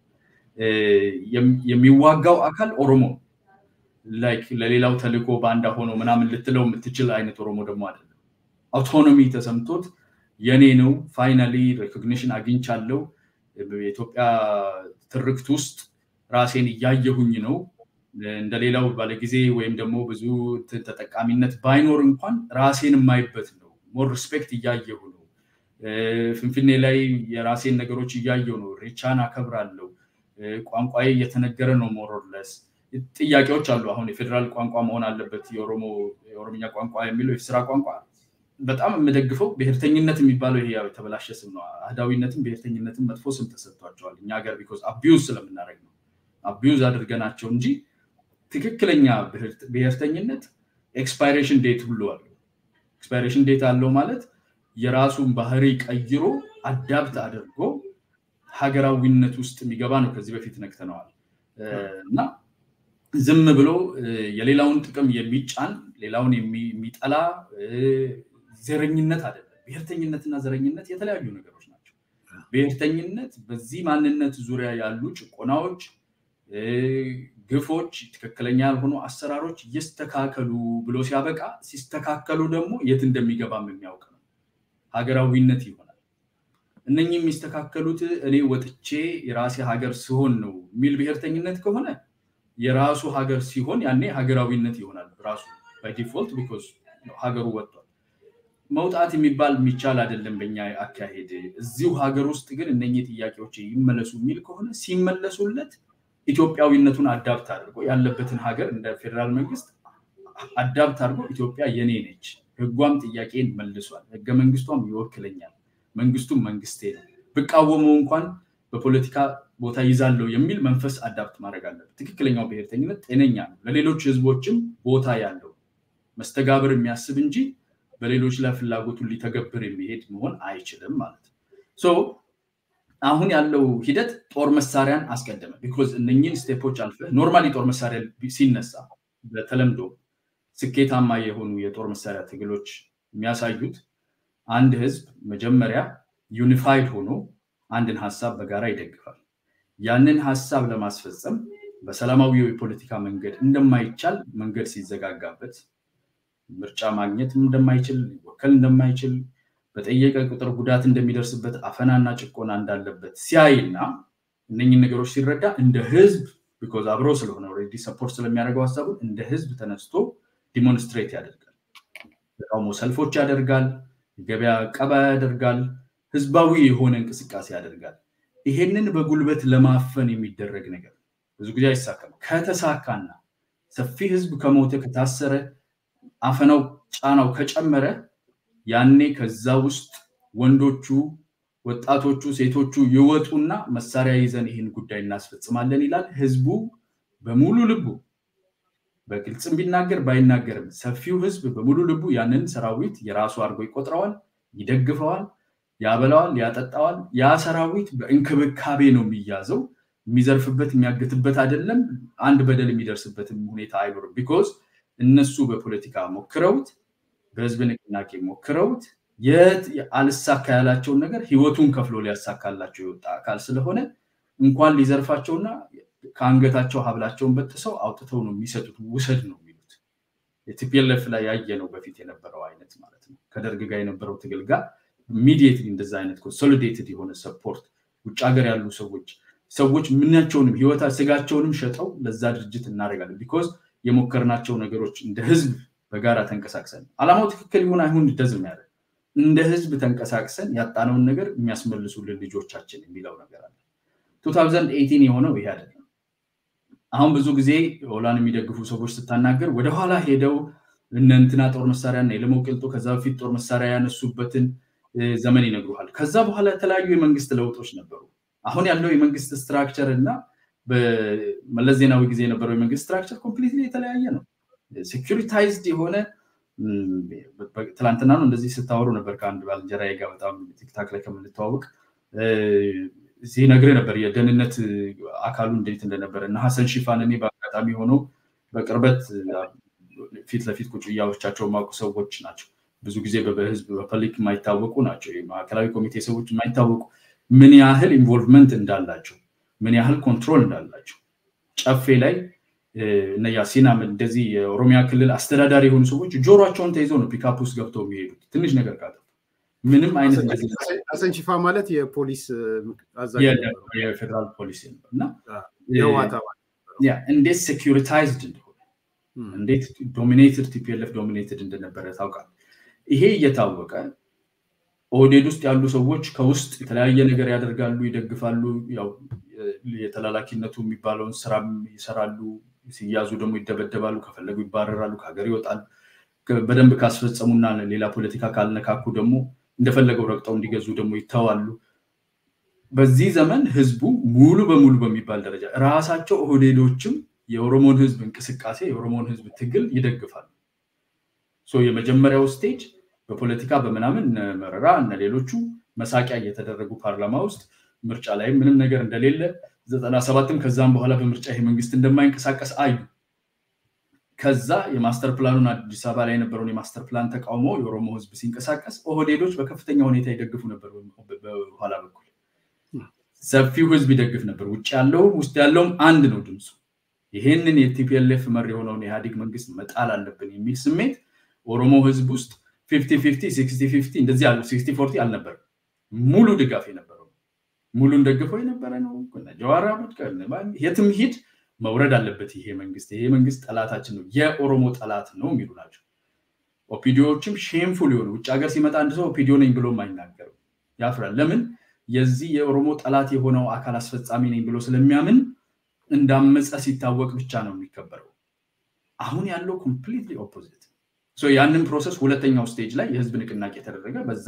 የሚዋጋው አካል ኦሮሞ ላይክ ለሌላው ተልቆ ባንዳ ሆኖ ምናምን ልትለው የምትችል አይነት ኦሮሞ ደግሞ አይደለም አውቶኖሚ ተሰምቶት የኔ ነው ፋይናሊ ሪኮግኒሽን አግኝቻለሁ በኢትዮጵያ ትርክት ውስጥ ራሴን ያያየሁኝ ነው እንደሌላው ባለጊዜ ወይም ደግሞ ብዙ ተጠቃሚነት ባይኖር እንኳን ራሴን የማይበት ነው ሞር ሪስፔክት ያያየሁ ነው ፍንፍኔ ላይ የራሴን ነገሮች ያያየሁ ነው ሪቻና አከብራለሁ ቋንቋዬ የተነገረ ነው ሞር ኦር ለስ ጥያቄዎች አሉ አሁን የፌደራል ቋንቋ መሆን አለበት የኦሮሚያ ቋንቋ የሚለው የስራ ቋንቋ በጣም የምደግፈው ብሔርተኝነት የሚባለው ይሄ ያው ተበላሸ ስም ነው አህዳዊነትም ብሔርተኝነትም መጥፎ ስም ተሰጥቷቸዋል እኛ ሀገር because abuse ስለምናደርግ ነው abuse አድርገናቸው እንጂ ትክክለኛ ብሔርተኝነት ኤክስፓይሬሽን ዴት ሁሉ አለው ኤክስፓይሬሽን ዴት አለው ማለት የራሱን ባህሪ ቀይሮ አዳፕት አድርጎ ሀገራዊነት ውስጥ የሚገባ ነው ከዚህ በፊት ነክተናል እና ዝም ብሎ የሌላውን ጥቅም የሚጫን ሌላውን የሚጠላ ዘረኝነት አይደለም ብሔርተኝነትና ዘረኝነት የተለያዩ ነገሮች ናቸው ብሔርተኝነት በዚህ ማንነት ዙሪያ ያሉ ጭቆናዎች ግፎች ትክክለኛ ያልሆኑ አሰራሮች ይስተካከሉ ብሎ ሲያበቃ ሲስተካከሉ ደግሞ የት እንደሚገባም የሚያውቅ ነው ሀገራዊነት ይሆናል እነኚህ የሚስተካከሉት እኔ ወጥቼ የራሴ ሀገር ሲሆን ነው ሚል ብሔርተኝነት ከሆነ የራሱ ሀገር ሲሆን ያኔ ሀገራዊነት ይሆናል ራሱ by default because ሀገሩ ወጥቷል መውጣት የሚባል የሚቻል አይደለም በእኛ አካሄድ እዚሁ ሀገር ውስጥ ግን እነኚህ ጥያቄዎች ይመለሱ የሚል ከሆነ ሲመለሱለት ኢትዮጵያዊነቱን አዳፕት አድርጎ ያለበትን ሀገር እንደ ፌደራል መንግስት አዳፕት አድርጎ ኢትዮጵያ የኔ ነች ህጓም ጥያቄን መልሷል ህገ መንግስቷም ይወክለኛል መንግስቱም መንግስቴ ነው በቃወመው እንኳን በፖለቲካ ቦታ ይዛለው የሚል መንፈስ አዳፕት ማድረግ አለበት ትክክለኛው ብሔርተኝነት ጤነኛ ነው ለሌሎች ህዝቦችም ቦታ ያለው መስተጋብር የሚያስብ እንጂ በሌሎች ላይ ፍላጎቱን ሊተገብር የሚሄድ መሆን አይችልም ማለት ሶ አሁን ያለው ሂደት ጦር መሳሪያን አስቀደመ because እነኚህን ስቴፖች አልፈ ኖርማሊ ጦር መሳሪያ ሲነሳ በተለምዶ ስኬታማ የሆኑ የጦር መሳሪያ ትግሎች የሚያሳዩት አንድ ህዝብ መጀመሪያ ዩኒፋይድ ሆኖ አንድን ሐሳብ በጋራ ይደግፋል ያንን ሐሳብ ለማስፈጸም በሰላማዊ የፖለቲካ መንገድ እንደማይቻል መንገድ ሲዘጋጋበት ምርጫ ማግኘት እንደማይችል ወከል እንደማይችል በጠየቀ ቁጥር ጉዳት እንደሚደርስበት አፈናና ጭቆና እንዳለበት ሲያይና እነኚህን ነገሮች ሲረዳ እንደ ህዝብ because አብሮ ስለሆነ already support ስለሚያደርገው ሐሳቡ እንደ ህዝብ ተነስቶ ዲሞንስትሬት ያደርጋል ተቃውሞ ሰልፎች ያደርጋል ገበያ ቀባ ያደርጋል ህዝባዊ የሆነ እንቅስቃሴ ያደርጋል ይሄንን በጉልበት ለማፈን የሚደረግ ነገር ብዙ ጊዜ አይሳካም ከተሳካና ሰፊ ህዝብ ከሞተ ከታሰረ አፈናው ጫናው ከጨመረ ያኔ ከዛ ውስጥ ወንዶቹ ወጣቶቹ ሴቶቹ ይወጡና መሳሪያ ይዘን ይሄን ጉዳይ እናስፈጽማለን ይላል ህዝቡ በሙሉ ልቡ በግልጽም ቢናገር ባይናገርም ሰፊው ህዝብ በሙሉ ልቡ ያንን ሰራዊት የራሱ አርጎ ይቆጥራዋል ይደግፈዋል ያበላዋል ያጠጣዋል ያ ሰራዊት በእንክብካቤ ነው የሚያዘው የሚዘርፍበት የሚያገትበት አይደለም አንድ በደል የሚደርስበት ሁኔታ አይኖርም because እነሱ በፖለቲካ ሞክረውት በህዝብ ንቅናቄ ሞክረውት አልሳካ ያላቸው ነገር ህይወቱን ከፍሎ ሊያሳካላቸው ይወጣ አካል ስለሆነ እንኳን ሊዘርፋቸውና ካንገታቸው ሀብላቸውን በጥሰው አውጥተው ነው የሚሰጡት ውሰድ ነው የሚሉት የቲፒኤልኤፍ ላይ ያየነው በፊት የነበረው አይነት ማለት ነው ከደርግ ጋር የነበረው ትግል ጋር immediately እንደዛ አይነት ኮንሶሊዴትድ የሆነ ሰፖርት ውጭ ሀገር ያሉ ሰዎች ምናቸውንም ህይወታ ስጋቸውንም ሸጠው ለዛ ድርጅት እናረጋለን because የሞከርናቸው ነገሮች እንደ ህዝብ በጋራ ተንቀሳቅሰን አላማው ትክክል ይሁን አይሁን እንደዚህ ያለ እንደ ህዝብ ተንቀሳቅሰን ያጣነውን ነገር የሚያስመልሱልን ልጆቻችን የሚለው ነገር አለ 2018 የሆነው ይሄ አይደለም አሁን ብዙ ጊዜ ሆላን የሚደግፉ ሰዎች ስታናገር ወደ ኋላ ሄደው እንንትና ጦር መሳሪያና የለሞቅልጦ ከዛ በፊት ጦር መሳሪያ ያነሱበትን ዘመን ይነግሩሃል ከዛ በኋላ የተለያዩ የመንግስት ለውጦች ነበሩ አሁን ያለው የመንግስት ስትራክቸር እና በመለስ ዜናዊ ጊዜ የነበረው የመንግስት ስትራክቸር ኮምፕሊትሊ የተለያየ ነው ሴኩሪታይዝድ የሆነ ትላንትና ነው እንደዚህ ስታወሩ ነበር ከአንድ ባልንጀራዬ ጋር በጣም ቲክታክ ላይ ከምንተዋወቅ እዚህ ነግሬ ነበር የደህንነት አካሉ እንዴት እንደነበረ እና ሐሰን ሺፋን እኔ በአጋጣሚ ሆኖ በቅርበት ፊት ለፊት ቁጭ ያወቻቸው ማቁ ሰዎች ናቸው ብዙ ጊዜ በህዝብ በፐብሊክ ማይታወቁ ናቸው የማዕከላዊ ኮሚቴ ሰዎች ማይታወቁ ምን ያህል ኢንቮልቭመንት እንዳላቸው ምን ያህል ኮንትሮል እንዳላቸው ጨፌ ላይ እና ያሲና እንደዚህ የኦሮሚያ ክልል አስተዳዳሪ የሆኑ ሰዎች ጆሮአቸውን ተይዘው ነው ፒካፕ ውስጥ ገብተው የሚሄዱት ትንሽ ነገር ካለ ምንም አይነት እንደዚህ ሐሰን ሺፋ ማለት የፖሊስ አዛዥ የፌደራል ፖሊስ እና እንዴት ሴኩሪታይዝድ እንደሆነ እንዴት ዶሚኔትድ ቲፒኤልኤፍ ዶሚኔትድ እንደነበረ ታውቃለህ ይሄ እየታወቀ ኦዴድ ውስጥ ያሉ ሰዎች ከውስጥ የተለያየ ነገር ያደርጋሉ ይደግፋሉ ያው የተላላኪነቱ የሚባለውን ስራም ይሰራሉ ሲያዙ ደግሞ ይደበደባሉ ከፈለጉ ይባረራሉ ከሀገር ይወጣሉ በደንብ ካስፈጸሙና ሌላ ፖለቲካ ካልነካኩ ደግሞ እንደፈለገው ረግጠው እንዲገዙ ደግሞ ይታዋሉ በዚህ ዘመን ህዝቡ ሙሉ በሙሉ በሚባል ደረጃ ራሳቸው ኦዴዶችም የኦሮሞን ህዝብ እንቅስቃሴ የኦሮሞን ህዝብ ትግል ይደግፋሉ ሶ የመጀመሪያው ስቴጅ በፖለቲካ በመናምን መረራ እና ሌሎቹ መሳቂያ እየተደረጉ ፓርላማ ውስጥ ምርጫ ላይ ምንም ነገር እንደሌለ 97ም ከዛም በኋላ በምርጫ ይሄ መንግስት እንደማይንቀሳቀስ አዩ ከዛ የማስተር ፕላኑን አዲስ አበባ ላይ የነበረውን የማስተር ፕላን ተቃውሞ የኦሮሞ ህዝብ ሲንቀሳቀስ ኦህዴዶች በከፍተኛ ሁኔታ ይደግፉ ነበር በኋላ በኩል ሰፊው ህዝብ ይደግፍ ነበር ውጭ ያለው ውስጥ ያለው አንድ ነው ድምጹ ይሄንን የቲፒኤልኤፍ መሪ የሆነውን የኢህአዴግ መንግስት መጣል አለብን የሚል ስሜት ኦሮሞ ህዝብ ውስጥ 50-50 60-50 እንደዚህ ያለው 60-40 አልነበር ሙሉ ድጋፍ የነበረው ሙሉ እንደግፈው የነበረ ነው ጀዋር አህመድ የትም ሂድ መውረድ አለበት ይሄ መንግስት ጠላታችን ነው የኦሮሞ ጠላት ነው የሚሉ ናቸው ኦፒዲዮዎችም ሼምፉል ይሆኑ ውጭ ሀገር ሲመጣ አንድ ሰው ኦፒዲዮ ነኝ ብሎ ማይናገር ያፍራል ለምን የዚህ የኦሮሞ ጠላት የሆነው አካል አስፈጻሚ ነኝ ብሎ ስለሚያምን እንዳመጸ ሲታወቅ ብቻ ነው የሚከበረው አሁን ያለው completely opposite so ያንን ፕሮሰስ ሁለተኛው ስቴጅ ላይ የህዝብ ንቅናቄ ተደረገ በዛ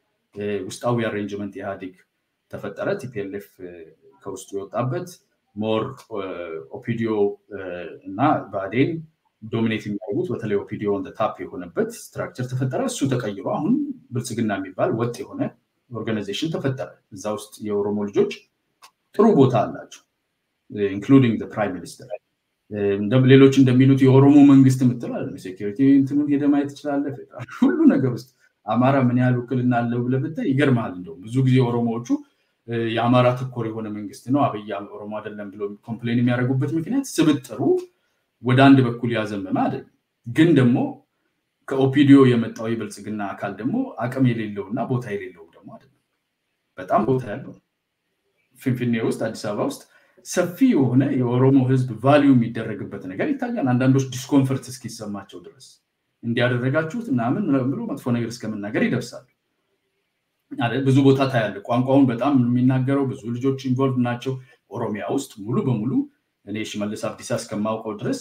ውስጣዊ አሬንጅመንት ኢህአዴግ ተፈጠረ ቲፒኤልኤፍ ከውስጡ የወጣበት ሞር ኦፒዲዮ እና ባዴን ዶሚኔት የሚያደርጉት በተለይ ኦፒዲዮ on the top የሆነበት ስትራክቸር ተፈጠረ እሱ ተቀይሮ አሁን ብልጽግና የሚባል ወጥ የሆነ ኦርጋናይዜሽን ተፈጠረ እዛ ውስጥ የኦሮሞ ልጆች ጥሩ ቦታ አላቸው including the prime minister ሌሎች እንደሚሉት የኦሮሞ መንግስት ምትላል ሴኩሪቲ እንትኑን ሄደ ማየት ይችላል ሁሉ ነገር ውስጥ አማራ ምን ያህል ውክልና አለው ብለብተ ይገርማል እንደው ብዙ ጊዜ ኦሮሞዎቹ የአማራ ተኮር የሆነ መንግስት ነው አብይ ኦሮሞ አይደለም ብሎ ኮምፕሌን የሚያደርጉበት ምክንያት ስብጥሩ ወደ አንድ በኩል ያዘመመ አይደል ግን ደግሞ ከኦፒዲዮ የመጣው የብልጽግና አካል ደግሞ አቅም የሌለውና ቦታ የሌለው ደግሞ አይደል በጣም ቦታ ያለው ፍንፍኔ ውስጥ አዲስ አበባ ውስጥ ሰፊ የሆነ የኦሮሞ ህዝብ ቫልዩ የሚደረግበት ነገር ይታያል አንዳንዶች ዲስኮምፎርት እስኪሰማቸው ድረስ እንዲያደረጋችሁት ምናምን ብሎ መጥፎ ነገር እስከመናገር ይደርሳል አይደል ብዙ ቦታ ታያለ ቋንቋውን በጣም የሚናገረው ብዙ ልጆች ኢንቮልቭ ናቸው ኦሮሚያ ውስጥ ሙሉ በሙሉ እኔ ሽመልስ አብዲሳ እስከማውቀው ድረስ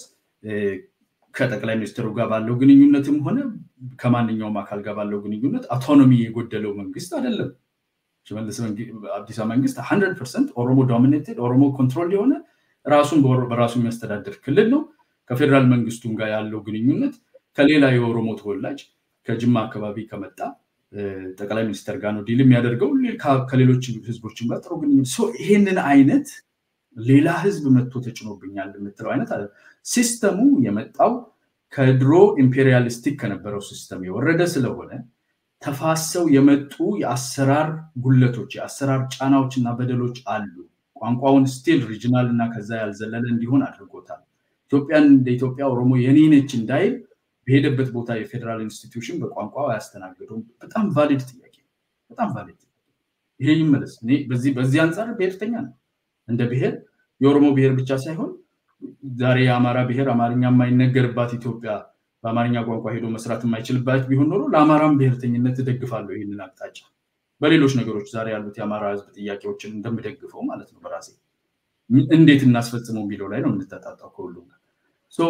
ከጠቅላይ ሚኒስትሩ ጋር ባለው ግንኙነትም ሆነ ከማንኛውም አካል ጋር ባለው ግንኙነት አውቶኖሚ የጎደለው መንግስት አይደለም ሽመልስ አብዲሳ መንግስት 100% ኦሮሞ ዶሚኔትድ ኦሮሞ ኮንትሮል የሆነ ራሱን በራሱ የሚያስተዳድር ክልል ነው ከፌደራል መንግስቱም ጋር ያለው ግንኙነት ከሌላ የኦሮሞ ተወላጅ ከጅማ አካባቢ ከመጣ ጠቅላይ ሚኒስትር ጋር ነው ዲል የሚያደርገው ከሌሎች ህዝቦችም ጋር ጥሩ ግንኙነት ሶ ይሄንን አይነት ሌላ ህዝብ መጥቶ ተጭኖብኛል የምትለው አይነት ሲስተሙ የመጣው ከድሮ ኢምፔሪያሊስቲክ ከነበረው ሲስተም የወረደ ስለሆነ ተፋሰው የመጡ የአሰራር ጉለቶች የአሰራር ጫናዎችና በደሎች አሉ ቋንቋውን ስቲል ሪጂናል እና ከዛ ያልዘለለ እንዲሆን አድርጎታል ኢትዮጵያን እንደ ኢትዮጵያ ኦሮሞ የኔ ነች እንዳይል በሄደበት ቦታ የፌደራል ኢንስቲትዩሽን በቋንቋው ያስተናግደው በጣም ቫሊድ ጥያቄ በጣም ቫሊድ ይሄ ይመለስ እኔ በዚህ አንፃር ብሔርተኛ ነው እንደ ብሔር የኦሮሞ ብሔር ብቻ ሳይሆን ዛሬ የአማራ ብሔር አማርኛ የማይነገርባት ኢትዮጵያ በአማርኛ ቋንቋ ሄዶ መስራት የማይችልባት ቢሆን ኖሮ ለአማራም ብሔርተኝነት ደግፋለሁ ይሄንን አቅጣጫ በሌሎች ነገሮች ዛሬ ያሉት የአማራ ህዝብ ጥያቄዎችን እንደምደግፈው ማለት ነው በራሴ እንዴት እናስፈጽመው ቢለው ላይ ነው እንተጣጣው ከሁሉ ሶ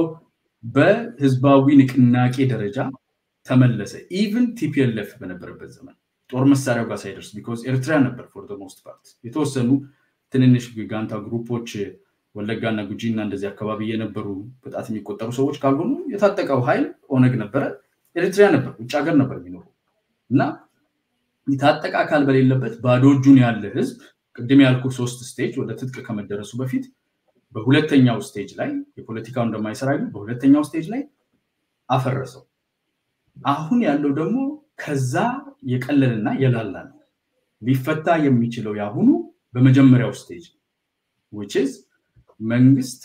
በህዝባዊ ንቅናቄ ደረጃ ተመለሰ ኢቭን ቲፒኤልኤፍ በነበረበት ዘመን ጦር መሳሪያው ጋር ሳይደርስ because ኤርትራ ነበር for the most part የተወሰኑ ትንንሽ ጋንታ ግሩፖች ወለጋና ጉጂና እንደዚህ አካባቢ የነበሩ በጣት የሚቆጠሩ ሰዎች ካልሆኑ የታጠቀው ኃይል ኦነግ ነበር ኤርትራ ነበር ውጭ ሀገር ነበር የሚኖሩ እና የታጠቀ አካል በሌለበት ባዶ እጁን ያለ ህዝብ ቅድም ያልኩ 3 ስቴጅ ወደ ትጥቅ ከመደረሱ በፊት በሁለተኛው ስቴጅ ላይ የፖለቲካው እንደማይሰራዩ በሁለተኛው ስቴጅ ላይ አፈረሰው አሁን ያለው ደግሞ ከዛ የቀለለና የላላ ነው ሊፈታ የሚችለው ያሁኑ በመጀመሪያው ስቴጅ which is መንግስት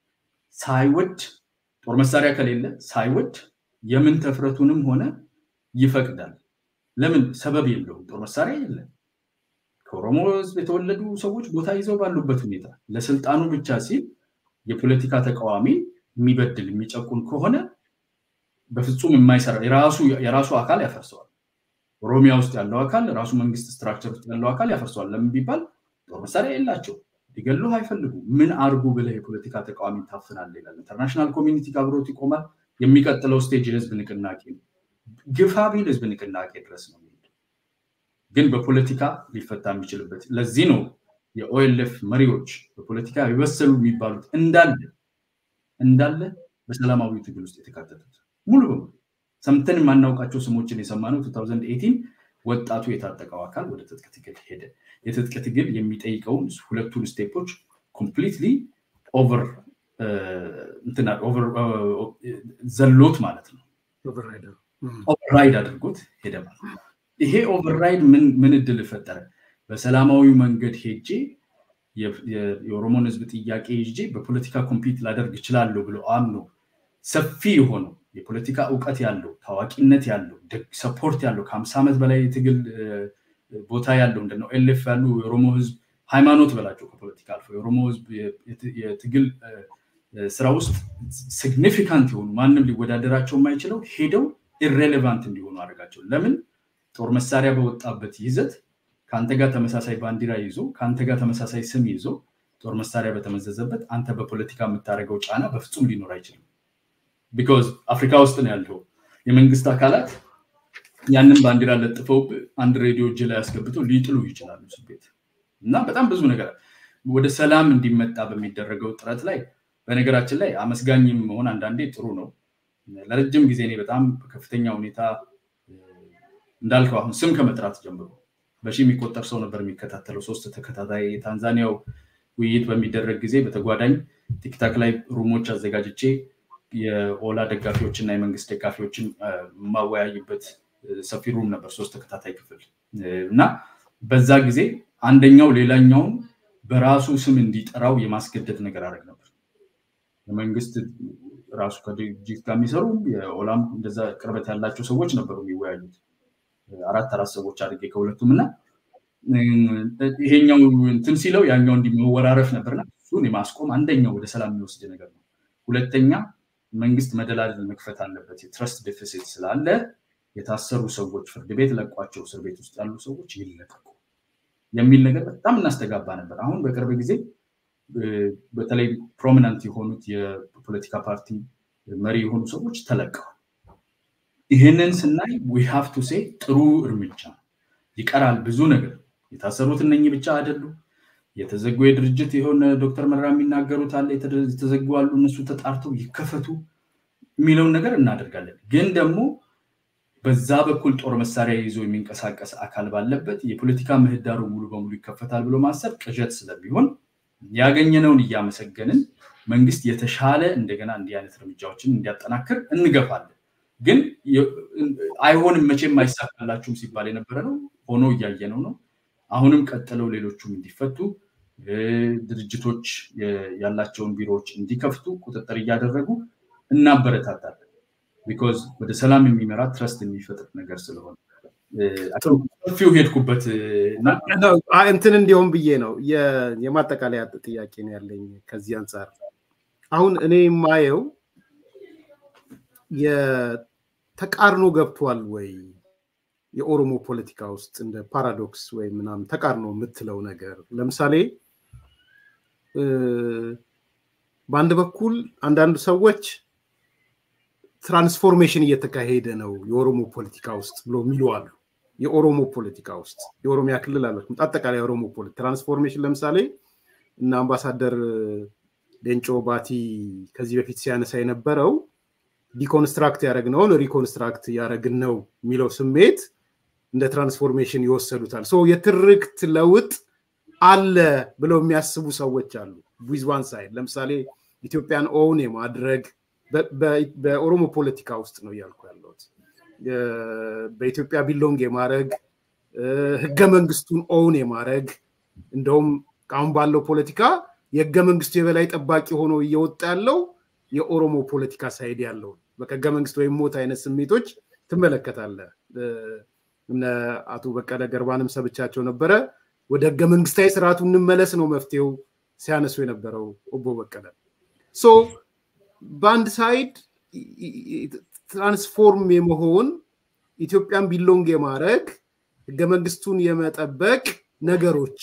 ሳይወድ ጦር መሳሪያ ከሌለ ሳይወድ የምን ተፍረቱንም ሆነ ይፈቅዳል ለምን ሰበብ የለውም ጦር መሳሪያ የለም ከኦሮሞ ህዝብ የተወለዱ ሰዎች ቦታ ይዘው ባሉበት ሁኔታ ለስልጣኑ ብቻ ሲል የፖለቲካ ተቃዋሚ የሚበድል የሚጨቁን ከሆነ በፍጹም የማይሰራ የራሱ አካል ያፈርሰዋል ኦሮሚያ ውስጥ ያለው አካል ራሱ መንግስት ስትራክቸር ውስጥ ያለው አካል ያፈርሰዋል ለምን ቢባል ጦር መሳሪያ የላቸው ዲገሉ አይፈልጉ ምን አርጉ ብለህ የፖለቲካ ተቃዋሚ ታፍናል ይላል ኢንተርናሽናል ኮሚኒቲ ጋብሮት ይቆማል የሚቀጥለው ስቴጅ የህዝብ ንቅናቄ ግፋቢ ህዝብ ንቅናቄ ድረስ ነው ግን በፖለቲካ ሊፈታ የሚችልበት ለዚህ ነው የኦኤልኤፍ መሪዎች በፖለቲካ ይወሰሉ የሚባሉት እንዳለ በሰላማዊ ትግል ውስጥ የተካተቱት ሙሉ በሙሉ ሰምተን ማናውቃቸው ስሞችን የሰማነው 2018 ወጣቱ የታጠቀው አካል ወደ ትጥቅ ትግል ሄደ የትጥቅ ትግል የሚጠይቀውን ሁለቱን ስቴፖች ኮምፕሊትሊ ኦቨር ዘሎት ማለት ነው ኦቨርራይድ አድርጎት ሄደ ማለት ነው ይሄ ኦቨርራይድ ምን እድል ፈጠረ በሰላማዊ መንገድ ሄጄ የኦሮሞን ህዝብ ጥያቄ ይዤ በፖለቲካ ኮምፒት ላደርግ ይችላል ብሎ አምኖ ሰፊ ሆኖ የፖለቲካ ዕውቀት ያለው ታዋቂነት ያለው ሰፖርት ያለው ከ50 ዓመት በላይ ትግል ቦታ ያለው እንደነው ኤልኤፍ ያሉ የኦሮሞ ህዝብ ሃይማኖት በላቸው ከፖለቲካ አልፎ የኦሮሞ ህዝብ የትግል ስራ ውስጥ ሲግኒፊካንት የሆኑ ማንንም ሊወዳደራቸው የማይችለው ሄደው ኢሬሌቫንት እንዲሆኑ አደረጋቸው ለምን ጦር መሳሪያ በወጣበት ይዘት ካንተ ጋር ተመሳሳይ ባንዲራ ይዞ ካንተ ጋር ተመሳሳይ ስም ይዞ ጦር መሳሪያ በተመዘዘበት አንተ በፖለቲካ የምታረጋው ጫና በፍጹም ሊኖር አይችልም because አፍሪካ ውስጥ ነው ያለው የመንግስት አካላት ያንን ባንዲራ ለጥፈው አንድ ሬዲዮ እጅ ላይ ያስገብተው ሊጥሉ ይችላሉ ስቤት እና በጣም ብዙ ነገር ወደ ሰላም እንዲመጣ በሚደረገው ጥረት ላይ በነገራችን ላይ አመስጋኝም መሆን አንዳንዴ ጥሩ ነው ለረጅም ጊዜ ነው በጣም ከፍተኛ ሁኔታ እንዳልከው አሁን ስም ከመጥራት ጀምሮ በሺ የሚቆጠር ሰው ነበር የሚከታተለው 3 ተከታታይ ታንዛኒያው ውይይት በሚደረግ ጊዜ በተጓዳኝ ቲክታክ ላይ ሩሞች አዘጋጅቼ የኦላ ደጋፊዎችና የመንግስት ደጋፊዎችን ማወያይበት ሰፊ ሩም ነበር 3 ተከታታይ ክፍል እና በዛ ጊዜ አንደኛው ሌላኛው በራሱ ስም እንዲጠራው የማስገደድ ነገር አደረግ ነበር የመንግስት ራሱ ከድርጅት ጋር የሚሰሩ የኦላም እንደዛ ቅርበት ያላቸው ሰዎች ነበሩ የሚወያዩት 4 ሰዎች አድርጌ ከሁለቱምና ይሄኛው እንትን ሲለው ያኛው እንዲመወራረፍ ነበርና እሱን የማስቆም አንደኛው ወደ ሰላም የሚወስድ ነገር ነው ሁለተኛ መንግስት መደላደል መክፈት አለበት የትረስት ዴፊሲት ስላለ የታሰሩ ሰዎች ፍርድ ቤት ለቋቸው እስር ቤት ውስጥ ያሉ ሰዎች ይለቀቁ የሚል ነገር በጣም እናስተጋባ ነበር አሁን በቅርብ ጊዜ በተለይ ፕሮሚነንት የሆኑት የፖለቲካ ፓርቲ መሪ የሆኑ ሰዎች ተለቀው ይሄንን ስናይ we have to say ጥሩ እርምጃ ይቀራል ብዙ ነገር የታሰሩት እነኚህ ብቻ አይደሉ የተዘጉ የድርጅት የሆነ ዶክተር መረራ የሚናገሩት አለ የተዘጉ አሉ እነሱ ተጣርተው ይከፈቱ የሚለው ነገር እናደርጋለን ግን ደግሞ በዛ በኩል ጦር መሳሪያ ይዞ የሚንቀሳቀስ አካል ባለበት የፖለቲካ ምህዳሩ ሙሉ በሙሉ ይከፈታል ብሎ ማሰብ ቅዠት ስለሚሆን ያገኘነውን ያመሰገንን መንግስት የተሻለ እንደገና እንዲያነት እርምጃዎችን እንዲያጠናክር እንገፋለን ግን አይሆንም መቼም አይሳካላችሁም ሲባል የነበረ ነው ሆኖ ያያየነው ነው አሁንም ቀጥለው ሌሎቹም እንዲፈቱ ድርጅቶች ያላቸውን ቢሮዎች እንዲከፍቱ ቁጥጥር ያደረጉ እናበረታታለን because ወደ ሰላም የሚመራ ትረስት የሚፈጥር ነገር ስለሆነ አጥፊው ሄድኩበት እንትን እንዲሆን ብዬ ነው የማጠቃለያ ጥያቄ ነው ያለኝ ከዚህ አንፃር አሁን እኔ ማየው የተቃርኖ ገብቷል ወይ የኦሮሞ ፖለቲካ ውስጥ እንደ ፓራዶክስ ወይ ምናምን ተቃርኖ የምትለው ነገር ለምሳሌ በአንድ በኩል አንዳንድ ሰዎች ትራንስፎርሜሽን እየተካሄደ ነው የኦሮሞ ፖለቲካ ውስጥ ብሎ ሚሉዋሉ የኦሮሞ ፖለቲካ ውስጥ የኦሮሚያ ክልል አለ አጠቃላይ የኦሮሞ ፖለቲካ ትራንስፎርሜሽን ለምሳሌ እና አምባሳደር ዴንጮ ባቲ ከዚህ በፊት ሲያነሳ የነበረው ዲኮንስትራክት ያደረግነው ሪኮንስትራክት ያደረግነው ሚለው ስሜት እንደ ትራንስፎርሜሽን ይወሰዱታል ሶ የትርክት ለውጥ አለ ብለው የሚያስቡ ሰዎች አሉ with one side ለምሳሌ ኢትዮጵያን ኦውን የማድረግ በኦሮሞ ፖለቲካ ውስጥ ነው ያልኩ ያለው በኢትዮጵያ ቢሎንግ የማድረግ ህገ መንግስቱን ኦውን የማድረግ እንደውም አሁን ባለው ፖለቲካ የህገ መንግስቱ የበላይ ጠባቂ ሆኖ እየወጣ ያለው የኦሮሞ ፖለቲካ ሳይድ ያለው በህገ መንግስቱ ወይ ሞት አይነት ስሜቶች ትመለከታለ እና አቶ በቀለ ገርባንም ሰብቻቸው ነበረ ወደ ህገ መንግስታዊ ስርዓቱ እንመለስ ነው መፍትሄው ሲያነሱ የነበረው ኦቦ በቀለ ሶ ባንድ ሳይድ ትራንስፎርም የመሆን ኢትዮጵያን ቢሎንግ የማድረግ ህገ መንግስቱን የመጠበቅ ነገሮች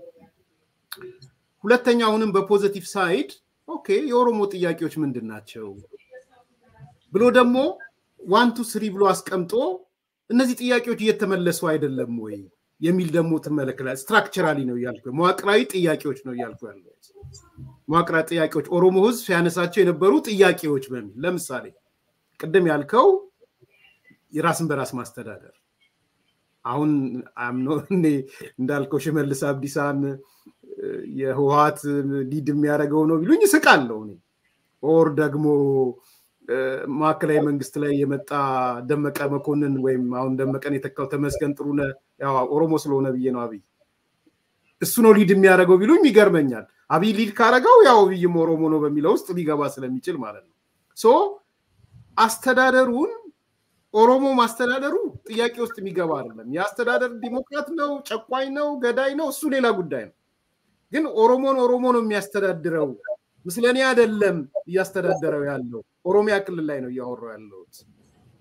ሁለተኛውንም በፖዚቲቭ ሳይድ ኦኬ የኦሮሞ ጥያቄዎች ምንድናቸው ብሎ ደግሞ 1 2 3 ብሎ አስቀምጦ እነዚህ ጥያቄዎች እየተመለሱ አይደለም ወይ የሚል ደግሞ ተመለከለ ስትራክቸራሊ ነው ያልኩ መዋቅራዊ ጥያቄዎች ነው ያልኩ ያለው መዋቅራዊ ጥያቄዎች ኦሮሞ ህዝብ ሲያነሳቸው የነበሩ ጥያቄዎች በሚል ለምሳሌ ቅድም ያልከው የራስን በራስ ማስተዳደር አሁን አምኖ እንዳልከው ሽመልስ አብዲሳን የህዋት ሊድ የሚያደርገው ነው ቢሉኝ ስቃለው ነው ኦር ደግሞ ማከላይ መንግስት ላይ የመጣ ደመቀ መኮንን ወይም አሁን ደመቀን የተካው ተመስገን ጥሩነ ያው ኦሮሞ ስለሆነ ብዬ ነው አብይ እሱ ነው ሊድ የሚያደርገው ቢሉኝ ይገርመኛል አብይ ሊድ ካረጋው ያው አብይ ኦሮሞ ነው በሚለው ውስጥ ሊገባ ስለሚችል ማለት ነው ሶ አስተዳደሩን ኦሮሞ ማስተዳደሩ ጥያቄ ውስጥ የሚገባ አይደለም ያስተዳደር ዲሞክራት ነው ጨቋኝ ነው ገዳይ ነው እሱ ሌላ ጉዳይ ነው ግን ኦሮሞ ነው የሚያስተዳድረው ምስለኔ አይደለም ያስተዳደረው ያለው ኦሮሚያ ክልል ላይ ነው ያወራው ያለው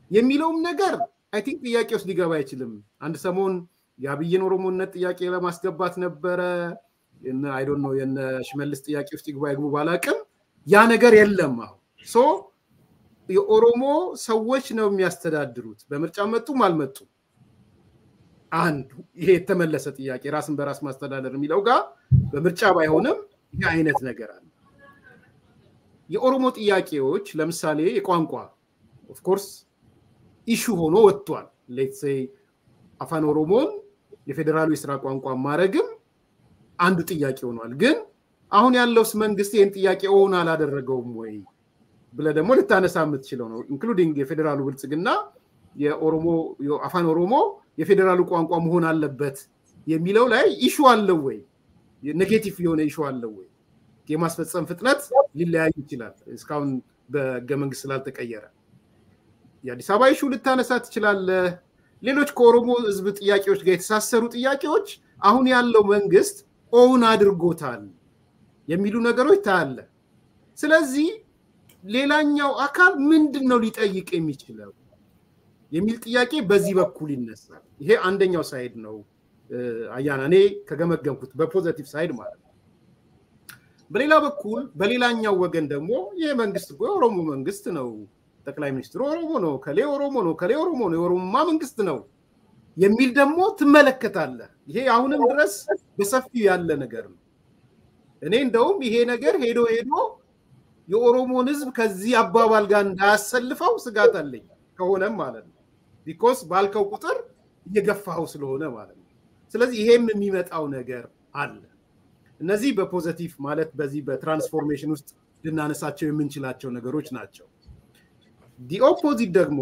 የሚለውም ነገር አይ ቲንክ ጥያቄ ውስጥ ሊገባ አይችልም። አንድ ሰሞን የአብይን ኦሮሞነት ጥያቄ ለማስገባት ነበረ አይ ዶንት ኖ የነ ሽመልስ ጥያቄ ውስጥ ይግቡ ባላቅም ያ ነገር የለም። አሁን ሶ የኦሮሞ ሰዎች ነው የሚያስተዳድሩት በምርጫ መጡም አልመጡም። አንዱ ይሄ የተመለሰ ጥያቄ ራስን በራስ ማስተዳደር የሚለው ጋር በምርጫ ባይሆንም ይሄ አይነት ነገር አለ። የኦሮሞ ጥያቄዎች ለምሳሌ የቋንቋ ኦፍ ኮርስ ኢሹ ሆኖ ወጥቷል። ሌትስ ሴይ አፋን ኦሮሞን የፌደራሉ የሥራ ቋንቋ ማረግም አንዱ ጥያቄ ሆኗል። ግን አሁን ያለውስ መንግስት ይሄን ጥያቄ ኦን አላደረገውም ወይ ብለ ደግሞ ልታነሳ የምትችለው ነው። ኢንክሉዲንግ የፌደራሉ ብልጽግና የኦሮሞ አፋን ኦሮሞ የፌደራሉ ቋንቋ መሆን አለበት የሚለው ላይ ኢሹ አለው ወይ? ኔጌቲቭ የሆነ ኢሹ አለው ወይ? የማስፈጸም ፍጥነት ሊለያይ ይችላል እስካሁን በህገ መንግስት ስላልተቀየረ። የአዲስ አበባ ኢሹ ልታነሳ ትችላለህ። ሌሎች ከኦሮሞ ህዝብ ጥያቄዎች ጋር የተሳሰሩ ጥያቄዎች አሁን ያለው መንግስት ኦን አድርጎታል የሚሉ ነገሮች ታያለ። ስለዚህ ሌላኛው አካል ምንድነው ሊጠይቅ የሚችለው የሚል ጥያቄ በዚህ በኩል ይነሳል። ይሄ አንደኛው ሳይድ ነው አያና እኔ ከገመገምኩት በፖዚቲቭ ሳይድ ማለት ነው። በሌላ በኩል በሌላኛው ወገን ደግሞ ይሄ መንግስት ኦሮሞ መንግስት ነው፣ ጠቅላይ ሚኒስትሩ ኦሮሞ ነው፣ ከሌ ኦሮሞ ነው፣ ከሌ ኦሮሞ ነው፣ የኦሮሞማ መንግስት ነው የሚል ደግሞ ትመለከታለህ። ይሄ አሁንም ድረስ በሰፊው ያለ ነገር ነው። እኔ እንደውም ይሄ ነገር ሄዶ የኦሮሞን ህዝብ ከዚህ አባባል ጋር እንዳያሰልፈው ስጋት አለኝ ከሆነም ማለት ነው። ቢኮዝ ባልከው ቁጥር እየገፋው ስለሆነ ማለት ነው። ስለዚህ ይሄም የሚመጣው ነገር አለ። እነዚህ በፖዚቲቭ ማለት በዚህ በትራንስፎርሜሽን ውስጥ ልናነሳቸው የምንችላቸው ነገሮች ናቸው። ዲ ኦፖዚት ደግሞ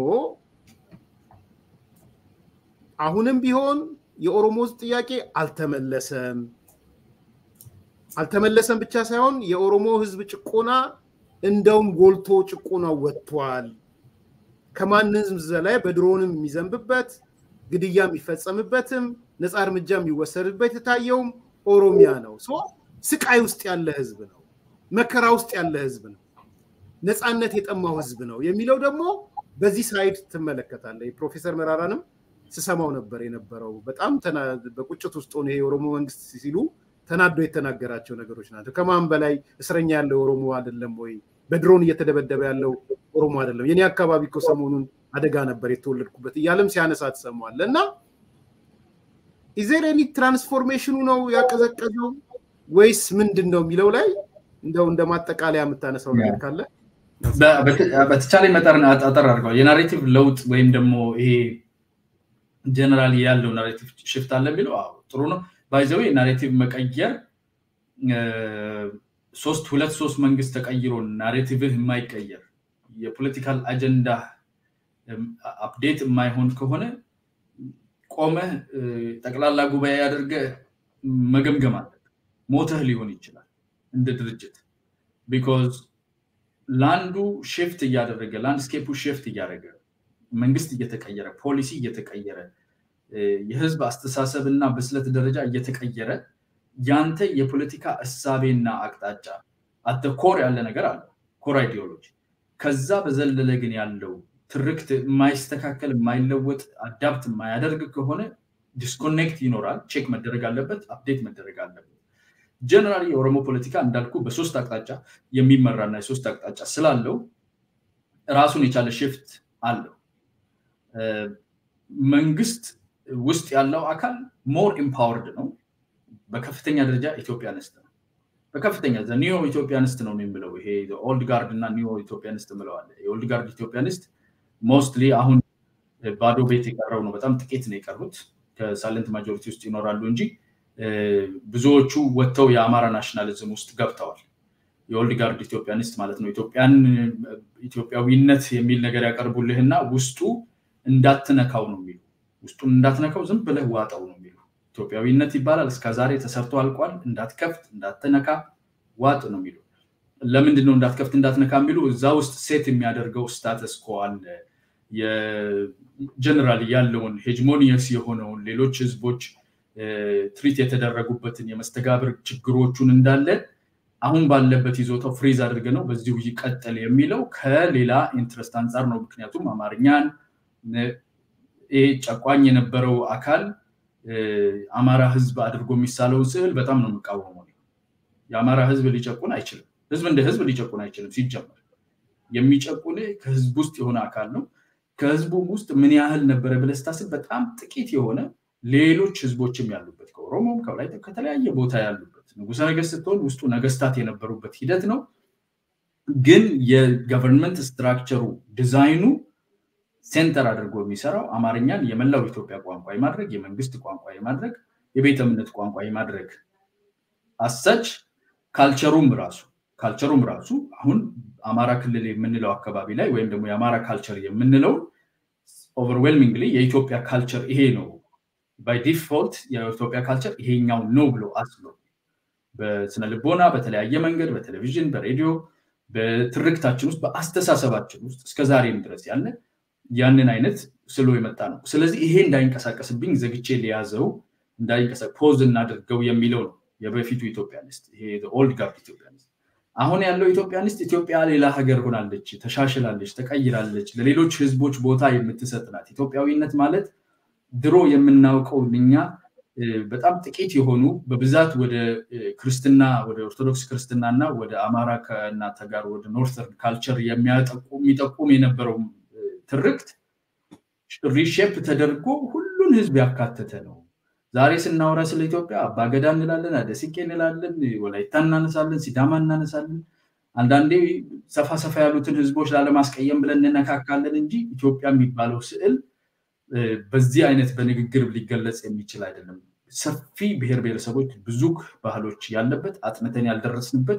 አሁንም ቢሆን የኦሮሞ ጥያቄ አልተመለሰም ብቻ ሳይሆን የኦሮሞ ህዝብ ጭቆና እንደውም ጎልቶ ጭቆናው ወጥቷል። ከማንንም ዘላይ በድሮንም የሚዘንብበት ግድያ የሚፈጸምበትም ነፃ እርምጃ የሚወሰድበት የታየውም ኦሮሚያ ነው። ሶ ስቃይ ውስጥ ያለ ህዝብ ነው፣ መከራ ውስጥ ያለ ህዝብ ነው፣ ነፃነት የጠማው ህዝብ ነው የሚለው ደግሞ በዚህ ሳይድ ትመለከታለህ። ፕሮፌሰር መራራንም ስሰማው ነበር የነበረው በጣም በቁጭት ውስጥ ሆነ የኦሮሞ መንግስት ሲሉ ተናዶ የተናገራቸው ነገሮች ናቸው። ከማን በላይ እስረኛ ያለው ኦሮሞ አይደለም ወይ? በድሮን እየተደበደበ ያለው ኦሮሞ አይደለም? የኔ አካባቢ እኮ ሰሞኑን አደጋ ነበር የተወለድኩበት እያለም ሲያነሳ ተሰማዋል። እና ኢዘር ኤኒ ትራንስፎርሜሽኑ ነው ያቀዘቀዘው ወይስ ምንድነው የሚለው ላይ እንደው እንደማጠቃለያ የምታነሳው ነገር ካለ በተቻለ መጠን አጣጣር አድርገው የናሬቲቭ ለውጥ ወይም ደግሞ ይሄ ጀነራሊ ያለው ናሬቲቭ ሽፍት አለ ቢለው ጥሩ ነው። ባይዘው ናሬቲቭ መቀየር ሁለት ሶስት መንግስት ተቀይሮ ናሬቲቭህ የማይቀየር የፖለቲካል አጀንዳ አፕዴት የማይሆን ከሆነ ቆመ ጠቅላላ ጉባኤ ያደርገ መገምገም አለ። ሞተህ ሊሆን ይችላል እንደ ድርጅት because ላንዱ ሽፍት እያደረገ ላንድስኬፑ ሽፍት እያደረገ መንግስት እየተቀየረ ፖሊሲ እየተቀየረ የህዝብ አስተሳሰብና በስለት ደረጃ እየተቀየረ ያንተ የፖለቲካ እሳቤና አቅጣጫ at the core ያለ ነገር አለ ኮር አይዲዮሎጂ ከዛ በዘለለ ግን ያለው ትርክት የማይስተካከል የማይለወጥ አዳፕት የማያደርግ ከሆነ ዲስኮኔክት ይኖራል። ቼክ መደረግ አለበት፣ አፕዴት መደረግ አለበት። ጀነራሊ የኦሮሞ ፖለቲካ እንዳልኩ በሶስት አቅጣጫ የሚመራና የሶስት አቅጣጫ ስላለው ራሱን የቻለ ሽፍት አለው። መንግስት ውስጥ ያለው አካል ሞር ኢምፓወርድ ነው። በከፍተኛ ደረጃ ኢትዮጵያኒስት ነው። በከፍተኛ ኒዮ ኢትዮጵያኒስት ነው የሚለው ይሄ ኦልድ ጋርድ እና ኒዮ ኢትዮጵያኒስት ምለዋል። የኦልድ ጋርድ ኢትዮጵያኒስት ሞስትሊ አሁን ባዶ ቤት የቀረው ነው። በጣም ጥቂት ነው የቀሩት ከሳይለንት ማጆሪቲ ውስጥ ይኖራሉ እንጂ ብዙዎቹ ወጥተው የአማራ ናሽናሊዝም ውስጥ ገብተዋል። የኦልድ ጋርድ ኢትዮጵያኒስት ማለት ነው። ኢትዮጵያዊነት የሚል ነገር ያቀርቡልህና ውስጡ እንዳትነካው ነው የሚሉ ውስጡን እንዳትነካው ዝም ብለህ ዋጣው ነው የሚሉ ኢትዮጵያዊነት ይባላል። እስከዛሬ ተሰርቶ አልቋል። እንዳትከፍት እንዳትነካ ዋጥ ነው የሚሉ። ለምንድነው እንዳትከፍት እንዳትነካ የሚሉ? እዛ ውስጥ ሴት የሚያደርገው ስታተስ ኮ አለ። የጀነራሊ ያለውን ሄጅሞኒየስ የሆነውን ሌሎች ህዝቦች ትሪት የተደረጉበትን የመስተጋብር ችግሮቹን እንዳለ አሁን ባለበት ይዞታው ፍሪዝ አድርገ ነው በዚሁ ይቀጥል የሚለው ከሌላ ኢንትረስት አንፃር ነው። ምክንያቱም አማርኛን ጨቋኝ የነበረው አካል አማራ ህዝብ አድርጎ የሚሳለው ስዕል በጣም ነው የሚቃወመው የአማራ ህዝብ ሊጨቁን አይችልም ህዝብ እንደ ህዝብ ሊጨቁን አይችልም ሲጀመር የሚጨቁን ከህዝብ ውስጥ የሆነ አካል ነው ከህዝቡ ውስጥ ምን ያህል ነበር ብለስታስብ በጣም ጥቂት የሆነ ሌሎች ህዝቦችም ያሉበት ከኦሮሞም ከላይ ከተለያየ ቦታ ያሉበት ንጉሠ ነገሥት ተወል ውስጡ ነገስታት የነበሩበት ሂደት ነው ግን የገቨርንመንት ስትራክቸሩ ዲዛይኑ ሴንተር አድርጎ የሚሰራው አማርኛን የመላው ኢትዮጵያ ቋንቋ የማድረግ የመንግስት ቋንቋ የማድረግ የቤተ እምነት ቋንቋ የማድረግ አሰች ካልቸሩም ራሱ አሁን አማራ ክልል የምንለው አካባቢ ላይ ወይም ደግሞ የአማራ ካልቸር የምንለው ኦቨርዌልሚንግሊ የኢትዮጵያ ካልቸር ይሄ ነው by default የኢትዮጵያ ካልቸር ይሄኛው ነው ብሎ አስሎ በስነ ልቦና በተለያየ መንገድ በቴሌቪዥን በሬዲዮ በትርክታችን ውስጥ በአስተሳሰባችን ውስጥ እስከዛሬም ድረስ ያለ ያንን አይነት ስሎ የመጣ ነው ስለዚህ ይሄ እንዳይንቀሳቀስብኝ ዘግቼ ሊያዘው እንዳይንቀሳቀስ ፖዝ እናድርገው የሚለው ነው የበፊቱ ኢትዮጵያኒስት ይሄ the old guard ኢትዮጵያኒስት አሁን ያለው ኢትዮጵያኒስት ኢትዮጵያ ሌላ ሀገር ሆናለች ተሻሽላለች ተቀይራለች ለሌሎች ህዝቦች ቦታ የምትሰጥናት ኢትዮጵያዊነት ማለት ድሮ የምናውቀው እኛ በጣም ጥቂት የሆኑ በብዛት ወደ ክርስትና ወደ ኦርቶዶክስ ክርስትናና ወደ አማራ ከና ተጋር ወደ ኖርዘርን ካልቸር የሚጠቁም የነበረው ትርክት ሪሼፕ ተደርጎ ሁሉን ህዝብ ያካተተ ነው ዛሬ ስናወራ ስለ ኢትዮጵያ አባገዳ እንላለን አደሲቄ እንላለን ወላይታ እናነሳለን ሲዳማ እናነሳለን አንዳንዴ ሰፋ ያሉትን ህዝቦች ላለማስቀየም ብለን እንነካካለን እንጂ ኢትዮጵያ የሚባለው ስዕል በዚህ አይነት በንግግር ሊገለጽ የሚችል አይደለም ሰፊ ብሔር ብሔረሰቦች ብዙ ባህሎች ያለበት አጥነተን ያልደረስንበት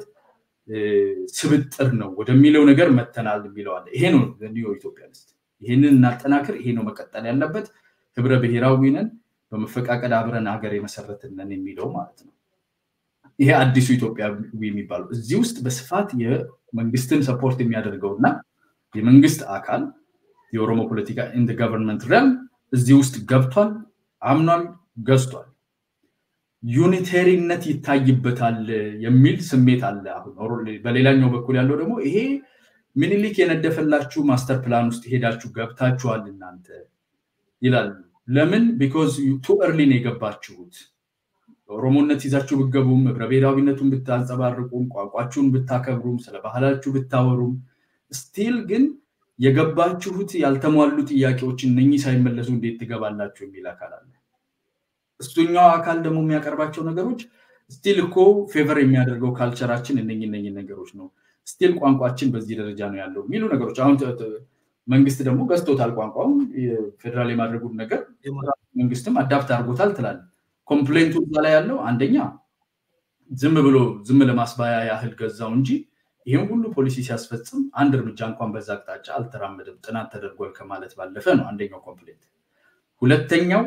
ስብጥር ነው ወደሚለው ነገር መተናል የሚለው አለ ይሄ ነው ለኒዮ ኢትዮጵያኒስት ይሄንን እናጠናክር ይሄ ነው መቀጠል ያለበት ህብረ ብሔራዊ ነን በመፈቃቀድ አብረን ሀገር የመሰረተነን የሚለው ማለት ነው ይሄ አዲሱ ኢትዮጵያዊ የሚባለው እዚህ ውስጥ በስፋት የመንግስትን ሰፖርት የሚያደርገውና የመንግስት አካል የኦሮሞ ፖለቲካ in the government realm እዚህ ውስጥ ገብቷል አምኗል ገዝቷል ዩኒታሪነት ይታይበታል የሚል ስሜት አለ አሁን በሌላኛው በኩል ያለው ደግሞ ይሄ ምኒልክ የነደፈላችሁ ማስተር ፕላን ውስጥ ሄዳችሁ ገብታችኋል እናንተ ይላል ለምን because too early ነው የገባችሁት ኦሮሞነት ይዛችሁ ብትገቡም ህብረብሔራዊነቱን ብታንጸባርቁም ቋንቋችሁን ብታከብሩም ስለ ባህላችሁ ብታወሩም still ግን የገባችሁት ያልተሟሉ ጥያቄዎችን ነኚህ ሳይመለሱ እንዴት ትገባላችሁ የሚል አካል አለ እሱኛው አካል ደግሞ የሚያቀርባቸው ነገሮች still እኮ ፌቨር የሚያደርገው ካልቸራችን እነኚህ ነገሮች ነው still ቋንቋችን በዚህ ደረጃ ነው ያለው የሚሉ ነገሮች አሁን መንግስት ደግሞ ገዝቶታል ቋንቋው ፌደራል የማድረጉን ነገር መንግስትም አዳፕት አድርጎታል ትላል ኮምፕሌንቱ ላይ ያለው አንደኛ ዝም ለማስባያ ያህል ገዛው እንጂ ይሄን ሁሉ ፖሊሲ ሲያስፈጽም አንድ እርምጃ እንኳን በዛ አቅጣጫ አልተራመደም ጥናት ተደርጓል ከማለት ባለፈ ነው አንደኛው ኮምፕሌንት ሁለተኛው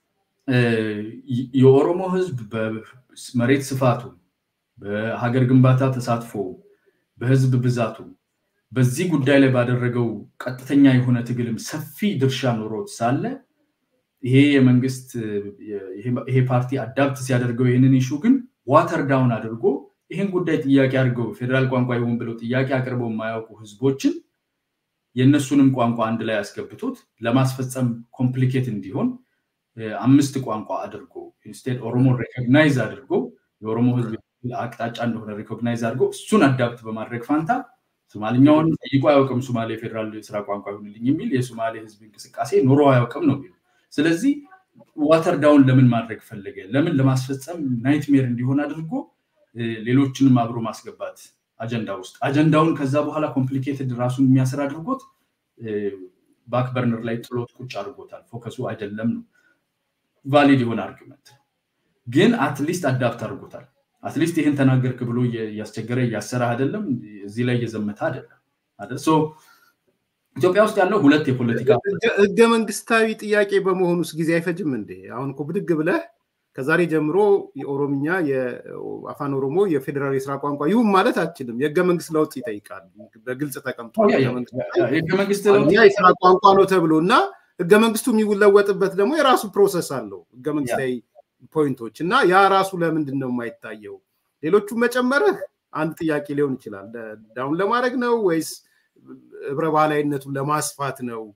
የኦሮሞ ህዝብ በመሬት ስፋቱ በሀገር ግንባታ ተሳትፎ በህዝብ ብዛቱ በዚህ ጉዳይ ላይ ባደረገው ቀጥተኛ የሆነ ትግልም ሰፊ ድርሻ ኖሮት ሳለ ይሄ የመንግስት ይሄ ፓርቲ አዳፕት ሲያደርገው ይሄንን ኢሹ ግን ዋተር ዳውን አድርጎ ይሄን ጉዳይ ጥያቄ አድርገው ፌደራል ቋንቋ ይሁን ብለው ጥያቄ አቅርበው የማያውቁ ህዝቦችን የነሱንም ቋንቋ አንድ ላይ ያስገብቶት ለማስፈጸም ኮምፕሊኬት እንዲሆን አምስት ቋንቋ አድርጎ ኢንስቴድ ኦሮሞ ሪኮግናይዝ አድርጎ የኦሮሞ ህዝብ አቅጣጫ እንደሆነ ሪኮግናይዝ አድርጎ እሱን አዳፕት በማድረግ ፋንታ ሶማሊኛውን ጠይቆ አያውቅም ሶማሌ ፌደራል ስራ ቋንቋ ይሁንልኝ የሚል የሶማሌ ህዝብ እንቅስቃሴ ኖሮ አያውቅም ነው የሚለው ስለዚህ ዋተር ዳውን ለምን ማድረግ ፈለገ ለምን ለማስፈጸም ናይትሜር እንዲሆን አድርጎ ሌሎችንም አብሮ ማስገባት አጀንዳውን ከዛ በኋላ ኮምፕሊኬትድ ራሱን የሚያስራ አድርጎት ባክ በርነር ላይ ጥሎት ቁጭ አድርጎታል ፎከሱ አይደለም ነው ቫሊድ የሆነ አርጊመንት ግን አትሊስት አዳፕት አድርጎታል አትሊስት ይሄን ተናገርክ ብሎ ያስቸገረ ያሰራ አይደለም እዚህ ላይ የዘመታ አይደል ሶ ኢትዮጵያ ውስጥ ያለው ሁለት የፖለቲካ ህገ መንግስታዊ ጥያቄ በመሆኑስ ጊዜ አይፈጅም እንዴ አሁን እኮ ብድግ ብለህ ከዛሬ ጀምሮ የኦሮምኛ የአፋን ኦሮሞ የፌደራል የስራ ቋንቋ ይሁን ማለት አትችልም የህገ መንግስት ለውጥ ይጠይቃል በግልጽ ተቀምጧል የህገ መንግስት ለውጥ የስራ ቋንቋ ነው ተብሎና ህገ መንግስቱ የሚለወጥበት ደግሞ የራሱ ፕሮሰስ አለው ህገ መንግስታዊ ፖይንቶች እና ያ ራሱ ለምንድን ነው የማይታየው ሌሎቹ መጨመርህ አንድ ጥያቄ ሊሆን ይችላል ዳውን ለማድረግ ነው ወይስ ህብረ ባህላዊነቱን ለማስፋት ነው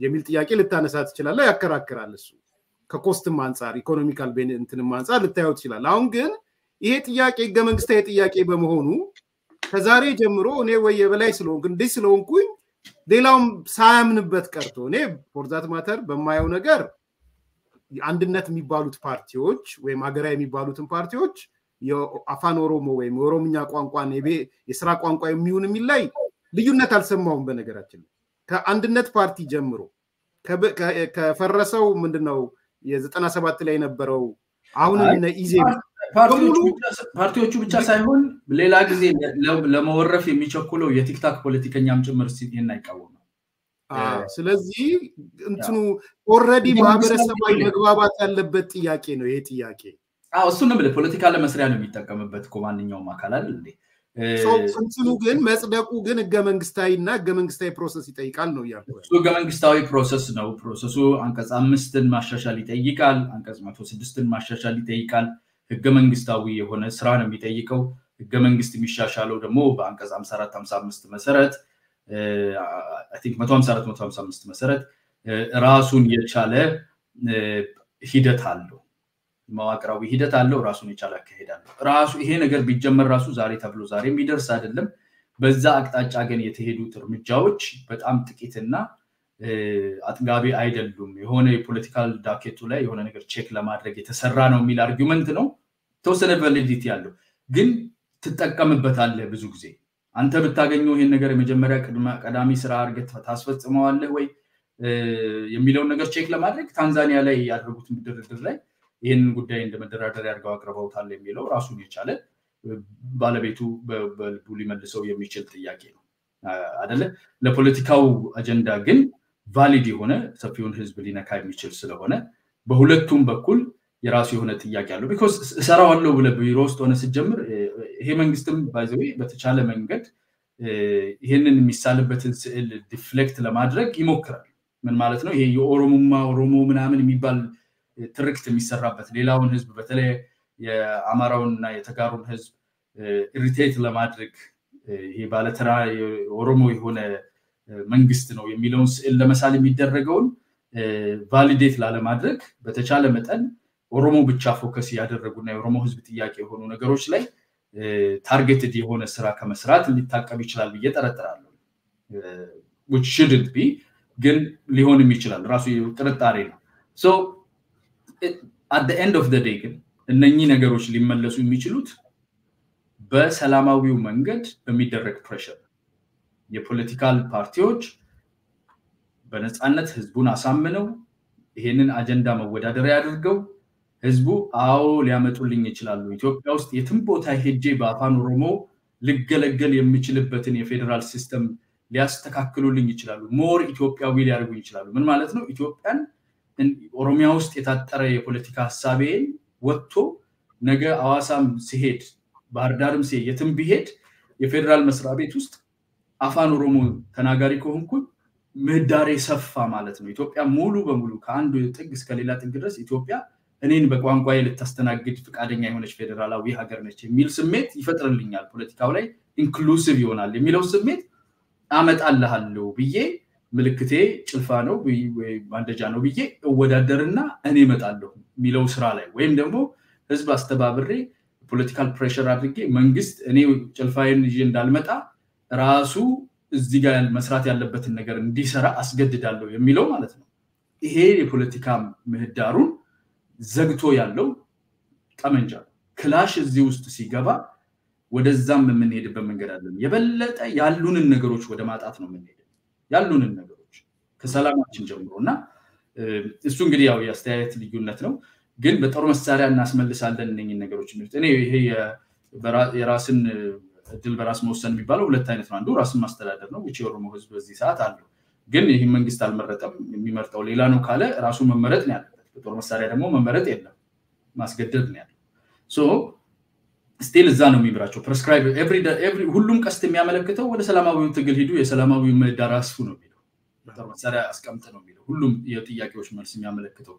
የሚል ጥያቄ ልታነሳ ትችላለህ ያከራክራል እሱ ከኮስትም አንፃር ኢኮኖሚካል እንትንም አንፃር ልታየው ትችላለህ አሁን ግን ይሄ ጥያቄ ህገ መንግስታዊ ጥያቄ በመሆኑ ከዛሬ ጀምሮ እኔ ወይ የበላይ ስለሆንኩ እንዴ ስለሆንኩኝ ሌላውም ሳያምንበት ቀርቶ እኔ ፎርዛት ማተር በማየው ነገር አንድነት የሚባሉት ፓርቲዎች ወይም ሀገራዊ የሚባሉትን ፓርቲዎች የአፋን ኦሮሞ ወይም ኦሮምኛ ቋንቋን የሥራ ቋንቋ የሚሆን የሚላይ ልዩነት አልሰማውም በነገራችን ከአንድነት ፓርቲ ጀምሮ ከፈረሰው ምንድነው የ97 ላይ የነበረው አሁን እነ ኢዜማ ፓርቲዎቹ ብቻ ሳይሆን ሌላ ጊዜ ለመወረፍ የሚቸኩለው የቲክታክ ፖለቲከኛም ጭምር ሲን አይቃወም ስለዚህ እንትኑ ኦሬዲ ማህበረሰባዊ መግባባት ያለበት ጥያቄ ነው ይሄ ጥያቄ እሱ ነው ፖለቲካ ለመስሪያ ነው የሚጠቀምበት ማንኛውም አካል አይደል እንዴ እንትኑ ግን መጽደቁ ግን ህገ መንግስታዊና ህገ መንግስታዊ ፕሮሰስ ይጠይቃል ነው ያለው ህገ መንግስታዊ ፕሮሰስ ነው ፕሮሰሱ አንቀጽ 5ን ማሻሻል ይጠይቃል አንቀጽ 106ን ማሻሻል ይጠይቃል ህገ መንግስታዊ የሆነ ስራ ነው የሚጠይቀው ህገ መንግስት የሚሻሻለው ደግሞ በአንቀጽ 54 55 መሰረት I think 154 155 መሰረት ራሱን የቻለ ሂደት አለው መዋቅራዊ ሂደት አለው ራሱን የቻለ አካሄዳል ራሱ ይሄ ነገር ቢጀመር ራሱ ዛሬ ተብሎ ዛሬ የሚደርስ አይደለም በዛ አቅጣጫ ግን የተሄዱት እርምጃዎች በጣም ጥቂትና አጥጋቢ አይደሉም የሆነ የፖለቲካል ዳኬቱ ላይ የሆነ ነገር ቼክ ለማድረግ የተሰራ ነው የሚል አርጊውመንት ነው ተወሰነ ቫሊዲቲ ያለው ግን ትጠቀምበታለህ ብዙ ጊዜ አንተ ብታገኘው ይሄን ነገር የመጀመሪያ ቀዳሚ ስራ አርገት ታስፈጽመዋለህ ወይ የሚለው ነገር ቼክ ለማድረግ ታንዛኒያ ላይ ያደረጉት ድርድር ላይ ይሄን ጉዳይ እንደመደራደር ያርጋው አቅርበውታል የሚለው ራሱን የቻለ ባለቤቱ በልቡ ሊመልሰው የሚችል ጥያቄ ነው አይደለ ለፖለቲካው አጀንዳ ግን ቫሊድ የሆነ ሰፊውን ህዝብ ሊነካ የሚችል ስለሆነ በሁለቱም በኩል የራሱ የሆነ ጥያቄ አለው because ሰራዋለው ብለ ቢሮ ውስጥ ሆነ ሲጀምር ይሄ መንግስትም ባይዘው በተቻለ መንገድ ይሄንን የሚሳልበትን ስዕል ዲፍሌክት ለማድረግ ይሞክራል ምን ማለት ነው ይሄ የኦሮሞ ምናምን የሚባል ትርክት የሚሰራበት ሌላውን ህዝብ በተለይ የአማራውንና የተጋሩን ህዝብ ኢሪቴት ለማድረግ ይሄ ባለተራ ኦሮሞ የሆነ መንግስት ነው የሚለውን ስዕል ለመሳል የሚደረገውን ቫሊዴት ለማድረግ በተቻለ መጠን ኦሮሞ ብቻ ፎከስ ያደረጉና የኦሮሞ ህዝብ ጥያቄ የሆኑ ነገሮች ላይ ታርጌትድ የሆነ ስራ ከመስራት ሊታቀብ ይችላል በየጠረጠራለሁ which shouldn't be ግን ሊሆንም ይችላል ራሱ ጥርጣሬ ነው so at the end of the day ግን እነኚህ ነገሮች ሊመለሱ የሚችሉት በሰላማዊው መንገድ በሚደረግ ፕሬሸር የፖለቲካል ፓርቲዎች በነጻነት ህዝቡን አሳምነው ይሄንን አጀንዳ መወዳደሪያ ያድርገው ህዝቡ አዎ ሊያመጡልኝ ይችላሉ ኢትዮጵያ ውስጥ የትም ቦታ ሄጄ በአፋን ኦሮሞ ልገለገል የሚችልበትን የፌደራል ሲስተም ሊያስተካክሉልኝ ይችላሉ ሞር ኢትዮጵያዊ ሊያደርጉኝ ይችላሉ ምን ማለት ነው ኢትዮጵያን ኦሮሚያ ውስጥ የታጠረ የፖለቲካ ሐሳቤን ወጥቶ ነገ አዋሳም ሲሄድ ባህርዳርም ሲሄድ የትም ቢሄድ የፌደራል መስሪያ ቤት ውስጥ አፋን ኦሮሞ ተናጋሪ ከሆንኩ ምህዳሬ ሰፋ ማለት ነው ኢትዮጵያ ሙሉ በሙሉ ከአንዱ ጥግ እስከ ሌላ ጥግ ድረስ ኢትዮጵያ እኔን በቋንቋዬ ልታስተናግድ ፍቃደኛ የሆነች ፌደራላዊ ሀገር ነች የሚል ስሜት ይፈጥርልኛል ፖለቲካው ላይ ኢንክሉሲቭ ይሆናል የሚለው ስሜት አመጣልሃለሁ ብዬ ምልክቴ ጭልፋ ነው ወይ ባንደጃ ነው ብዬ እወዳደርና እኔ እመጣለሁ የሚለው ስራ ላይ ወይም ደግሞ ህዝብ አስተባብሬ ፖለቲካል ፕሬሸር አድርጌ መንግስት እኔ ጭልፋዬን ይዤ እንዳልመጣ ራሱ እዚህ ጋር መስራት ያለበትን ነገር እንዲሰራ አስገድዳለሁ የሚለው ማለት ነው ይሄ የፖለቲካ ምህዳሩን ዘግቶ ያለው ጠመንጃ ክላሽ እዚህ ውስጥ ሲገባ ወደዛም የምንሄድበት መንገድ አይደለም የበለጠ ያሉንን ነገሮች ወደ ማጣት ነው የምንሄደው ያሉንን ነገሮች ከሰላማችን ጀምሮና እሱ እንግዲህ ያው ያስተያየት ልዩነት ነው ግን በጦር መሳሪያ እናስመልሳለን እነኚህ ነገሮች እኔ ይሄ የራስን ድል በራስ መወሰን የሚባለው ሁለት አይነት ነው አንዱ ራስን ማስተዳደር ነው which የኦሮሞ ህዝብ በዚህ ሰዓት አለው ግን ይሄ መንግስት አልመረጠም የሚመርጠው ሌላ ነው ካለ ራሱ መመረጥ ነው ያለበት በጦር መሳሪያ ደግሞ መመረጥ የለም ማስገደድ ነው ያለው so still እዛ ነው የሚብራቸው prescribe every ሁሉም ቀስት የሚያመለክተው ወደ ሰላማዊው ትግል ሂዱ የሰላማዊው መዳራሱ ነው የሚለው በጦር መሳሪያ አስቀምጥ ነው የሚለው ሁሉም የጥያቄዎች መልስ የሚያመለክተው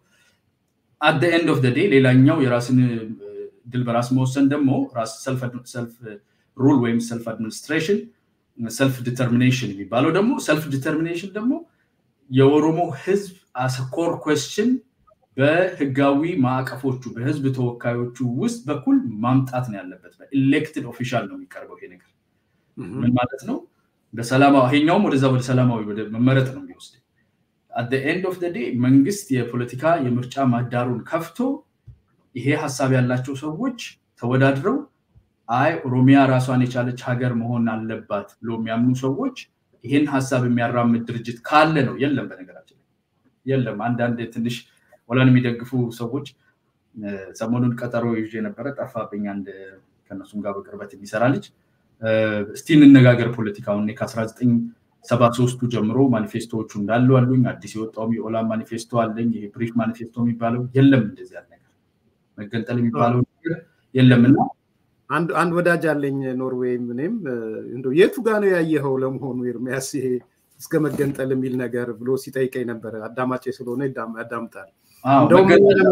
at the end of the day ሌላኛው የራስን ድል በራስ መወሰን ደግሞ ራስ self rule ወይም self administration self determination የሚባለው ደግሞ self determination ደግሞ የኦሮሞ ህዝብ አስኮር ኩዌስችን በህጋዊ ማዕቀፎቹ በህዝብ ተወካዮቹ ውስጥ በኩል ማምጣት ነው ያለበት በኤሌክትድ ኦፊሻል ነው የሚቀርበው ይሄ ነገር ምን ማለት ነው በሰላማዊ ሄኛው ወደ ሰላማዊ ወደ መመረጥ ነው የሚወስደው at the end of the day መንግስት የፖለቲካ የምርጫ ማዳሩን ከፍቶ ይሄ ሐሳብ ያላቸው ሰዎች ተወዳድረው አይ ኦሮሚያ ራሷን የቻለች ሀገር መሆን አለባት ብሎ የሚያምኑ ሰዎች ይሄን ሐሳብ የሚያራምድ ድርጅት ካለ ነው የለም በነገራችን የለም አንዳንድ ትንሽ ወላን የሚደግፉ ሰዎች ሰሞኑን ቀጠሮ ይዤ ነበር ጠፋብኝ አንድ ከነሱም ጋር በቅርበት የሚሰራ ልጅ እስቲ እንነጋገር ፖለቲካውን ከ1973 ጀምሮ ማኒፌስቶዎቹ እንዳሉ አሉኝ አዲስ የወጣው የኦላን ማኒፌስቶ አለኝ ይሄ ብሪፍ ማኒፌስቶ የሚባለው የለም እንደዚህ ያለ ነገር መገንጠል የሚባለው የለምና አንድ ወዳጅ አለኝ ኖርዌይ ምንም እንደው የቱ ጋር ነው ያየኸው ለመሆኑ ኤርሚያስ ይሄ እስከ መገንጠል የሚል ነገር ብሎ ሲጠይቀኝ ነበር አዳማጭ ስለሆነ ያዳምጣል እንደውም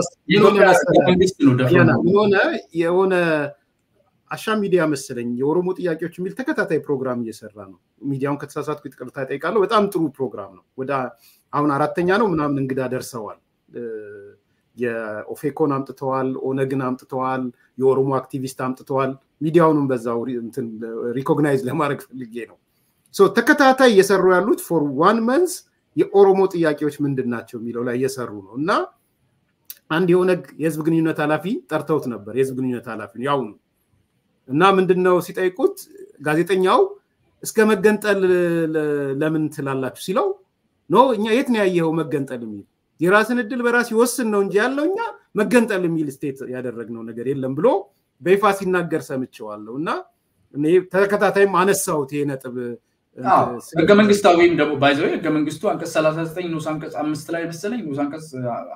የሆነ አሻ ሚዲያ መሰለኝ የኦሮሞ ጥያቄዎች የሚል ተከታታይ ፕሮግራም እየሰራ ነው ሚዲያውን ከተሳሳትኩ ይቅርታ ጠይቃለሁ በጣም ጥሩ ፕሮግራም ነው ወደ አሁን አራተኛ ነው ምናምን እንግዳ ደርሰዋል የኦፌኮን አምጥተዋል ኦነግን አምጥተዋል የኦሮሞ አክቲቪስት አምጥተዋል ሚዲያውንም በዛው ሪኮግናይዝ ለማድረግ ፈልጌ ነው ሶ ተከታታይ እየሰሩ ያሉት for 1 month የኦሮሞ ጥያቄዎች ምንድናቸው የሚለው ላይ እየሰሩ ነው እና አንድ የኦነግ የህዝብ ግንኙነት ኃላፊ ጠርተውት ነበር የህዝብ ግንኙነት ኃላፊ ያው እና ምንድነው ሲጠይቁት ጋዜጠኛው እስከ መገንጠል ለምን ትላላችሁ ሲለው ኖ እኛ የት ነው ያየኸው መገንጠል የሚል የራስን እድል በራስ ይወስን ነው እንጂ ያለውኛ መገንጠል የሚል ስቴት ያደረግነው ነገር የለም ብሎ በይፋ ሲናገር ሰምቼዋለሁ እና እኔ ተከታታይም አነሳውት ይሄ ነጥብ ህገ መንግስታዊም ደግሞ ባይዘው ህገ መንግስቱ አንቀጽ 39 ንዑስ አንቀጽ 5 ላይ መሰለኝ ንዑስ አንቀጽ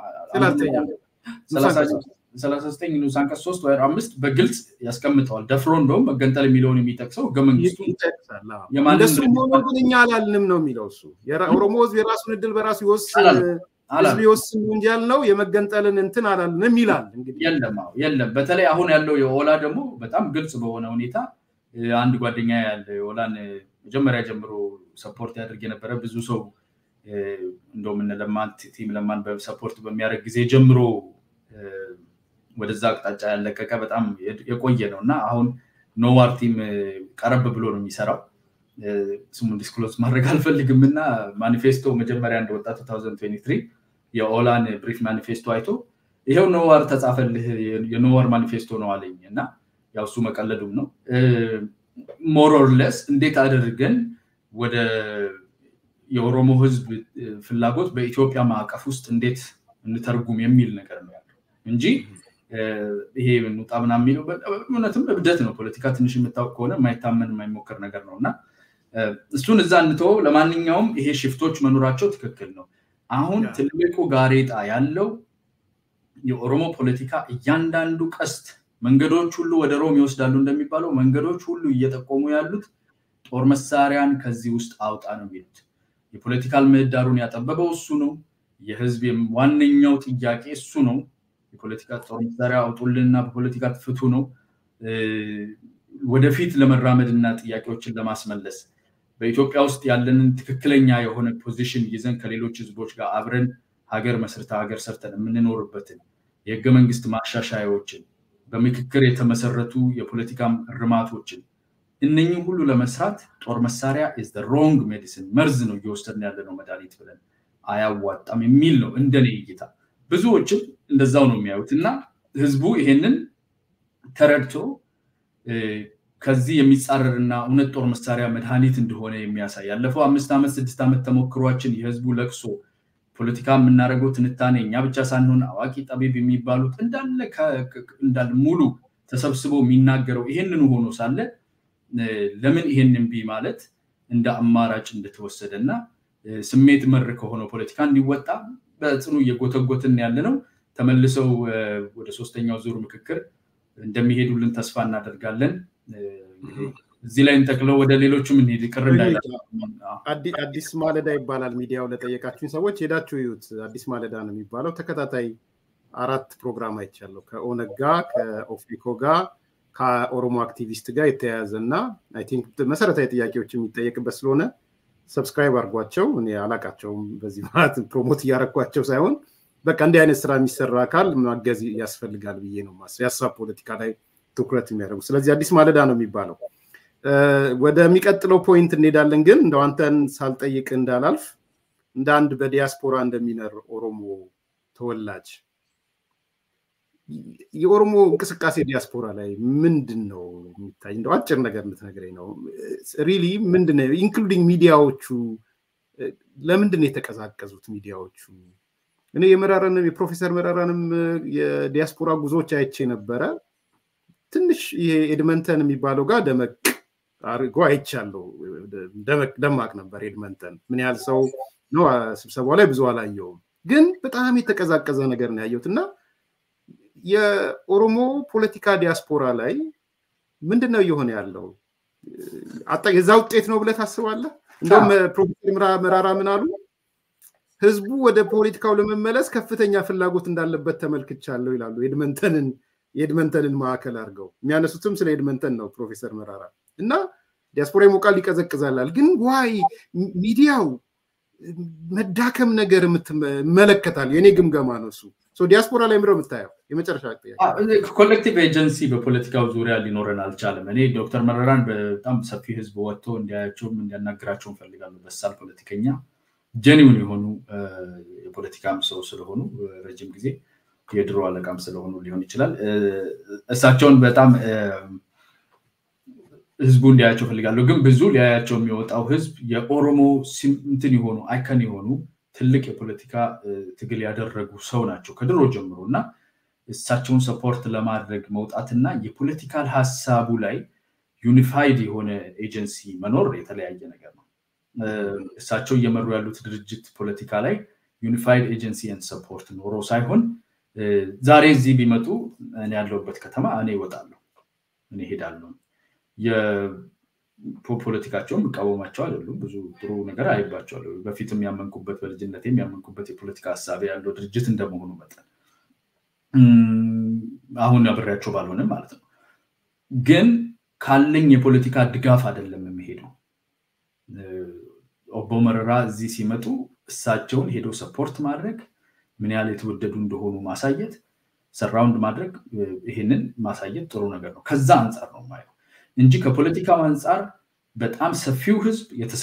39 ንዑስ አንቀጽ 3 ወይ 5 በግልጽ ያስቀምጣል ደፍሮ እንደውም መገንጠል የሚለውን የሚጠቅሰው ህገ መንግስቱ የማንደሱ ሆኖ ግን እኛ አላልንም ነው የሚለው እሱ የኦሮሞ ህዝብ የራሱን እድል በራሱ ይወስን ህዝብ ይወስን እንጂ ያልነው የመገንጠልን እንትን አላልንም ይላል እንግዲህ የለም በተለይ አሁን ያለው የኦላ ደግሞ በጣም ግልጽ በሆነ ሁኔታ አንድ ጓደኛ ያለ ኦላን መጀመሪያ ጀምሮ ሰፖርት ያደርግ የነበረ ብዙ ሰው እንደውም ለማን ቲም ለማን በሰፖርት በሚያደርግ ጊዜ ጀምሮ ወደዛ አቅጣጫ ያለቀቀ በጣም የቆየ ነውና አሁን ኖዋር ቲም ቀረብ ብሎ ነው የሚሰራው ስሙን ዲስክሎዝ ማድረግ አልፈልግምና ማኒፌስቶ መጀመሪያ እንደወጣ 2023 የኦላን ብሪፍ ማኒፌስቶ አይቶ ይሄው ኖዋር ተጻፈልህ የኖዋር ማኒፌስቶ ነው አለኝና ያው እሱ መቀለዱም ነው more or less እንዴት አድርገን ወደ የኦሮሞ ህዝብ ፍላጎት በኢትዮጵያ ማዕቀፍ ውስጥ እንዴት እንተርጉም የሚል ነገር ነው ያለው እንጂ ይሄ ምንጣምና የሚለው እውነትም እብደት ነው ፖለቲካ ትንሽ የምታውቅ ከሆነ ማይታመን የማይሞከር ነገር ነውና እሱን እዛ እንተው ለማንኛውም ይሄ ሽፍቶች መኖራቸው ትክክል ነው አሁን ትልቁ ጋሬጣ ያለው የኦሮሞ ፖለቲካ እያንዳንዱ ቀስት መንገዶች ሁሉ ወደ ሮም ይወስዳሉ እንደሚባለው መንገዶች ሁሉ እየተቆሙ ያሉት ጦር መሳሪያን ከዚህ ውስጥ አውጣ ነው የሚሉት የፖለቲካል ምህዳሩን ያጠበበው እሱ ነው የህዝብ ዋነኛው ጥያቄ እሱ ነው የፖለቲካ ጦር መሳሪያ አውጡልና በፖለቲካ ፍቱ ነው ወደፊት ለመራመድና ጥያቄዎችን ለማስመለስ በኢትዮጵያ ውስጥ ያለንን ትክክለኛ የሆነ ፖዚሽን ይዘን ከሌሎች ህዝቦች ጋር አብረን ሀገር መስርታ ሀገር ሰርተን የምንኖርበትን የህገ መንግስት ማሻሻያዎችን በምክክር የተመሰረቱ የፖለቲካ ርማቶችን እነኚህ ሁሉ ለመስራት ጦር መሳሪያ is the wrong medicine መርዝ ነው እየወሰድን ያለነው መድኃኒት ብለን አያዋጣም የሚል ነው እንደኔ እይታ ብዙዎችም እንደዛው ነው የሚያዩትና ህዝቡ ይሄንን ተረድቶ ከዚህ የሚጻረርና እውነት ጦር መሳሪያ መድኃኒት እንደሆነ የሚያሳይ ያለፈው 5 አመት 6 አመት ተሞክሯችን የህዝቡ ለቅሶ ፖለቲካ የምናረጋው ትንታኔኛ ብቻ ሳንሆን አዋቂ ጠቢብ የሚባሉት እንዳለ ሙሉ ተሰብስበው የሚናገረው ይሄንን ሆኖ ሳለ ለምን ይሄንን ቢ ማለት እንደ አማራጭ እንደተወሰደና ስሜት መር ከሆነ ፖለቲካ እንዲወጣ በጽኑ የጎተጎትን ያለነው ተመልሰው ወደ ሶስተኛው ዙር ምክክር እንደሚሄዱልን ተስፋ እናደርጋለን እዚህ ላይ እንተክለው ወደ ሌሎችም እንሄድ ይቀር እንዳይላ አዲስ ማለዳ ይባላል ሚዲያው ለጠየቃችሁኝ ሰዎች ሄዳችሁ ይዩት አዲስ ማለዳ ነው የሚባለው ተከታታይ 4 ፕሮግራም አይቻለሁ ከኦነግ ጋር ከኦፌኮ ጋር ከኦሮሞ አክቲቪስት ጋር የተያያዘና አይ ቲንክ መሰረታዊ ጥያቄዎች የሚጠየቅበት ስለሆነ ሰብስክራይብ አድርጓቸው እኔ አላቃቸውም በዚህ ማለት ፕሮሞት እያረኳቸው ሳይሆን በቃ እንዲህ አይነት ስራ የሚሰራ አካል ማገዝ ያስፈልጋል ብዬ ነው ማስበው የሀሳብ ፖለቲካ ላይ ትኩረት የሚያደርጉ ስለዚህ አዲስ ማለዳ ነው የሚባለው ወደሚቀጥለው ፖይንት እንሄዳለን ግን እንደው አንተን ሳልጠይቅ እንዳላልፍ እንደ አንድ በዲያስፖራ እንደሚኖር ኦሮሞ ተወላጅ የኦሮሞ እንቅስቃሴ ዲያስፖራ ላይ ምንድነው የሚታይ እንደው አጭር ነገር እንድትነግረኝ ነው ሪሊ ምንድነው ኢንክሉዲንግ ሚዲያዎቹ ለምንድነው የተቀዛቀዙት ሚዲያዎቹ እኔ የመራራንም የፕሮፌሰር መራራንም የዲያስፖራ ጉዞዎች አይቼ ነበረ ትንሽ ይሄ ኤድመንተን የሚባለው ጋር ደመቅ አርጎ አይቻለሁ ደማቅ ነበር ኤድመንተን ምን ያህል ሰው ነው ስብሰባው ላይ ብዙ አላየውም ግን በጣም የተቀዛቀዘ ነገር ነው ያየሁትና የኦሮሞ ፖለቲካ ዲያስፖራ ላይ ምንድነው እየሆነ ያለው የዛ ውጤት ነው ብለህ ታስባለህ እንደውም ፕሮፌሰር መራራ ምን አሉ ህዝቡ ወደ ፖለቲካው ለመመለስ ከፍተኛ ፍላጎት እንዳለበት ተመልክቻለሁ ይላሉ ኤድመንተንን ማዕከል አድርገው የሚያነሱትም ስለ ኤድመንተን ነው ፕሮፌሰር መራራ እና ዲያስፖራ ይሞቃል ይቀዘቅዛል ግን ዋይ ሚዲያው መዳከም ነገር መለከታል የኔ ግምገማ ነው እሱ ዲያስፖራ ላይ ምንድነው የምታየው የመጨረሻ ጥያቄ ኮሌክቲቭ ኤጀንሲ በፖለቲካው ዙሪያ ሊኖረን አልቻለም እኔ ዶክተር መረራን በጣም ሰፊ ህዝብ ወጥቶ እንዲያያቸው እንዲያናግራቸው ፈልጋለሁ በሳል ፖለቲከኛ ጀኒውን የሆኑ የፖለቲካም ሰው ስለሆኑ ረጅም ጊዜ የድሮ አለቃም ስለሆኑ ሊሆን ይችላል እሳቸውን በጣም ህዝቡ እንዲያያቸው ፈልጋለሁ ግን ብዙ ሊያያቸው የሚወጣው ህዝብ የኦሮሞ እንትን ይሆኑ አይከን ይሆኑ ትልቅ የፖለቲካ ትግል ያደረጉ ሰው ናቸው ከድሮ ጀምሮና እሳቸውን ሰፖርት ለማድረግ መውጣትና የፖለቲካል ሐሳቡ ላይ ዩኒፋይድ የሆነ ኤጀንሲ መኖር የተለያየ ነገር ነው እሳቸው እየመሩ ያሉት ድርጅት ፖለቲካ ላይ ዩኒፋይድ ኤጀንሲ ኤንድ ሰፖርት ኖሮ ሳይሆን ዛሬ እዚህ ቢመጡ እኔ ያለውበት ከተማ እኔ እወጣለሁ እኔ ሄዳለሁ የፖለቲካቸውን መቃወማቸው አይደሉም ብዙ ጥሩ ነገር አይባቸዋለሁ በፊትም ያመንኩበት በልጅነቴም ያመንኩበት የፖለቲካ ሐሳብ ያለው ድርጅት እንደመሆኑ መጠን አሁን አብሬያቸው ባልሆነም ማለት ነው ግን ካለኝ የፖለቲካ ድጋፍ አይደለም የሚሄደው ኦቦ መረራ እዚህ ሲመጡ እሳቸውን ሄዶ ሰፖርት ማድረግ ምን ያህል የተወደዱ እንደሆኑ ማሳየት ሰራውንድ ማድረግ ይሄንን ማሳየት ጥሩ ነገር ነው ከዛ አንፃር ነው ማለት እንጂ ከፖለቲካው አንፃር በጣም ሰፊው ህዝብ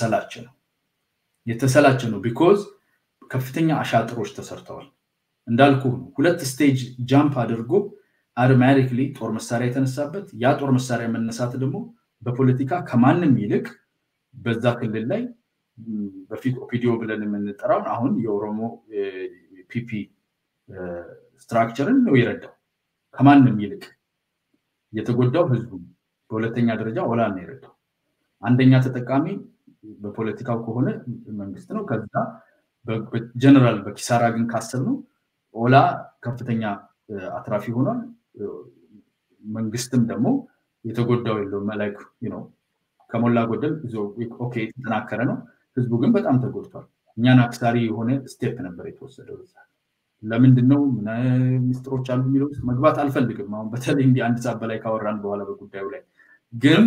የተሰላቸ ነው because ከፍተኛ አሻጥሮች ተሰርተዋል እንዳልኩ ነው ሁለት ስቴጅ ጃምፕ አድርጎ automatically ጦር መሳሪያ የተነሳበት ያ ጦር መሳሪያ መነሳት ደግሞ በፖለቲካ ከማንም ይልቅ በዛ ክልል ላይ በፊት ኦፒዲዮ ብለን የምንጠራው አሁን የኦሮሞ ፒፒ ስትራክቸርን ነው ይረዳው ከማንም ይልቅ የተጎዳው ህዝቡ በሁለተኛ ደረጃ ኦላ ነው ይረዳው አንደኛ ተጠቃሚ በፖለቲካው ከሆነ መንግስት ነው ከዛ በጀነራል በኪሳራ ግን ካሰብነው ኦላ ከፍተኛ አትራፊ ሆኗል መንግስትም ደግሞ የተጎዳው የለው ማለት ነው ከሞላ ጎደል ኦኬ ተናከረ ነው ህዝቡ ግን በጣም ተጎድቷል እኛን አክሳሪ የሆነ ስቴፕ ነበር የተወሰደው ለምንድነው ሚኒስትሮች አሉ የሚለው መግባት አልፈልግም አሁን በተለይ እንዲ አንድ ሰዓት በላይ ካወራን በኋላ በጉዳዩ ላይ ግን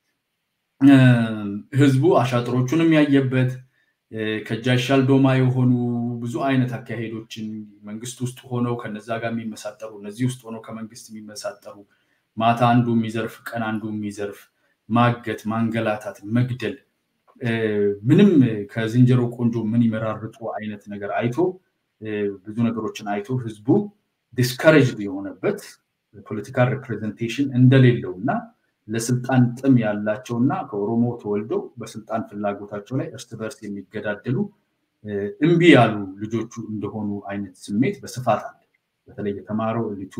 ህዝቡ አሻጥሮቹንም ያየበት ከጃይሻል ዶማ የሆኑ ብዙ አይነት አካሄዶችን መንግስት ውስጥ ሆነው ከነዛ ጋር የሚመሳጠሩ እነዚህ ውስጥ ሆነው ከመንግስት የሚመሳጠሩ ማታ አንዱ የሚዘርፍ ቀን አንዱ የሚዘርፍ ማገት ማንገላታት መግደል ምንም ከዝንጀሮ ቆንጆ ምን ይመራርጡ አይነት ነገር አይቶ ብዙ ነገሮችን አይቶ ህዝቡ ዲስከሬጅድ የሆነበት ፖለቲካል ሪፕሬዘንቴሽን እንደሌለውና ለስልጣን ጥም ያላቸውና ከኦሮሞ ተወልደው በስልጣን ፍላጎታቸው ላይ እርስ በርስ የሚገዳደሉ እንቢ ያሉ ልጆቹ እንደሆኑ አይነት ስሜት በስፋት አለ በተለይ የተማረው ልጁ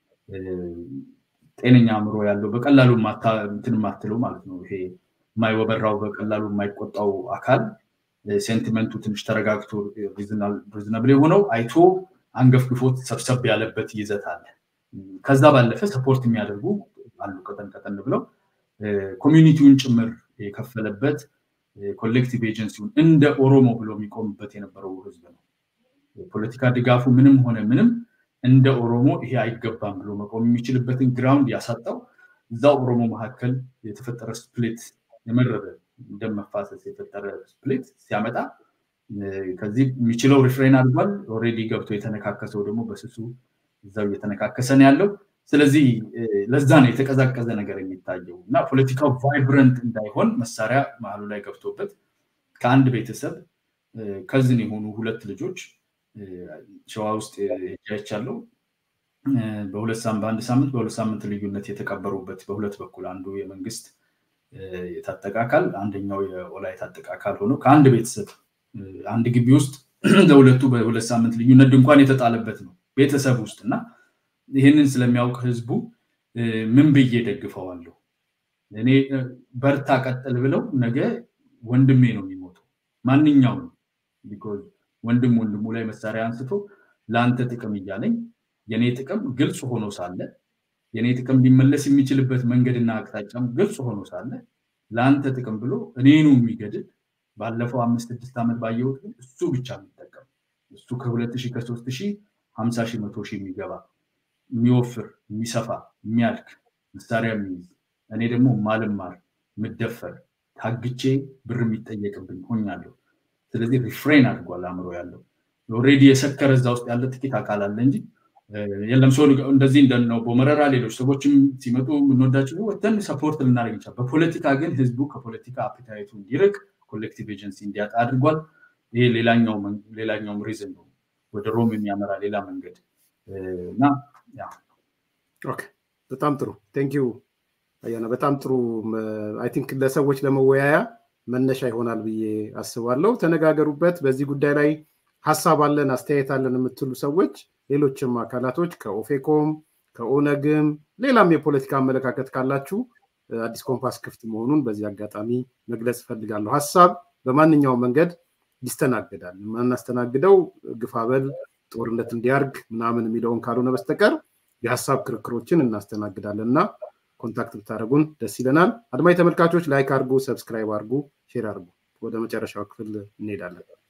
ጤነኛ አምሮ ያለው በቀላሉ እንትን ማትለው ማለት ነው ይሄ ማይወበራው በቀላሉ ማይቆጣው አካል ሴንቲመንቱ ትንሽ ተረጋግቶ ሪዝናብል የሆነው አይቶ አንገፍግፎት ሰብሰብ ያለበት ይዘት አለ ከዛ ባለፈ ሰፖርት የሚያደርጉ አሉ ቀጠን ብለው ኮሚኒቲውን ጭምር የከፈለበት ኮሌክቲቭ ኤጀንሲውን እንደ ኦሮሞ ብሎ የሚቆምበት የነበረው ህዝብ ነው የፖለቲካ ድጋፉ ምንም ሆነ ምንም እንደ ኦሮሞ ይሄ አይገባም ብሎ መቆም የሚችልበትን ግራውንድ ያሳጣው እዛው ኦሮሞ መካከል የተፈጠረ ስፕሊት የመረረ ደም መፋሰስ የፈጠረ ስፕሊት ሲያመጣ ከዚህ የሚችለው ሪፍሬን አድርጓል ኦሬዲ ገብቶ የተነካከሰው ደግሞ በስሱ እዛው የተነካከሰ ነው ያለው ስለዚህ ለዛ ነው የተቀዛቀዘ ነገር የሚታየው እና ፖለቲካው ቫይብራንት እንዳይሆን መሳሪያ መሀሉ ላይ ገብቶበት ከአንድ ቤተሰብ ከዝን የሆኑ ሁለት ልጆች ሸዋ ውስጥ ያቻለው በአንድ ሳምንት ልዩነት የተቀበሩበት በሁለት በኩል አንዱ የመንግስት የታጠቃካል አንደኛው የኦላይ ታጠቃካል ሆኖ ከአንድ ቤተሰብ አንድ ግቢ ውስጥ ለሁለቱ በሁለት ሳምንት ልዩነት እንኳን የተጣለበት ነው ቤተሰብ ውስጥና ይሄንን ስለሚያውቅ ህዝቡ ምን ብዬ ደግፈዋለሁ እኔ በርታ ቀጥል ብለው ነገ ወንድሜ ነው የሚሞተው ማንኛው because ወንድሙ ላይ መሳሪያ አንስቶ ላንተ ጥቅም ይያለኝ የኔ ጥቅም ግልጽ ሆኖ ሳለ የኔ ጥቅም ሊመለስ የሚችልበት መንገድና አቅጣጫም ግልጽ ሆኖ ሳለ ላንተ ጥቅም ብሎ እኔኑ የሚገድል ባለፈው 5-6 አመት ባየው እሱ ብቻ የሚጠቀም እሱ ከ2000 ከ3000 50,000 100,000 የሚገባ የሚወፍር የሚሰፋ የሚያልክ መሳሪያ የሚይዝ እኔ ደግሞ ማልማር ምደፈር ታግቼ ብር የሚጠየቅብኝ ሆኛለሁ ስለዚህ ሪፍሬን አድርጓል አምሮ ያለው ኦሬዲ የሰከረ እዛ ውስጥ ያለ ጥቂት አካል አለ እንጂ የለም ሰው እንደዚህ እንደነው በመረራ ሌሎች ሰዎችም ሲመጡ ምንወዳቸው ወተን ሰፖርት ልናደርግ ይችላል በፖለቲካ ግን ህዝቡ ከፖለቲካ አፒታይቱ እንዲርቅ ኮሌክቲቭ ኤጀንሲ እንዲያጣ አድርጓል ይሄ ሌላኛው ሪዝን ነው ወደ ሮም የሚያመራ ሌላ መንገድ እና ያ ኦኬ በጣም ጥሩ ቴንክ ዩ አያና በጣም ጥሩ አይ ቲንክ ለሰዎች ለመወያያ መነሻ ይሆናል ብዬ አስባለሁ ተነጋገሩበት በዚህ ጉዳይ ላይ ሐሳብ አለን አስተያየት አለን የምትሉ ሰዎች ሌሎችም አካላቶች ከኦፌኮም ከኦነግም ሌላም የፖለቲካ አመለካከት ካላችሁ አዲስ ኮምፓስ ክፍት መሆኑን በዚህ አጋጣሚ መግለጽ ፈልጋለሁ ሐሳብ በማንኛውም መንገድ ይስተናገዳል ማናስተናግደው ግፋበል ጦርነት እንዲያርግ ምናምን የሚለውን ካልሆነ በስተቀር የሐሳብ ክርክሮችን እናስተናግዳለንና ኮንታክት ብታረጉን ደስ ይለናል አድማጭ ተመልካቾች ላይክ አድርጉ ሰብስክራይብ አድርጉ ሼር አድርጉ ወደ መጨረሻው ክፍል እንሄዳለን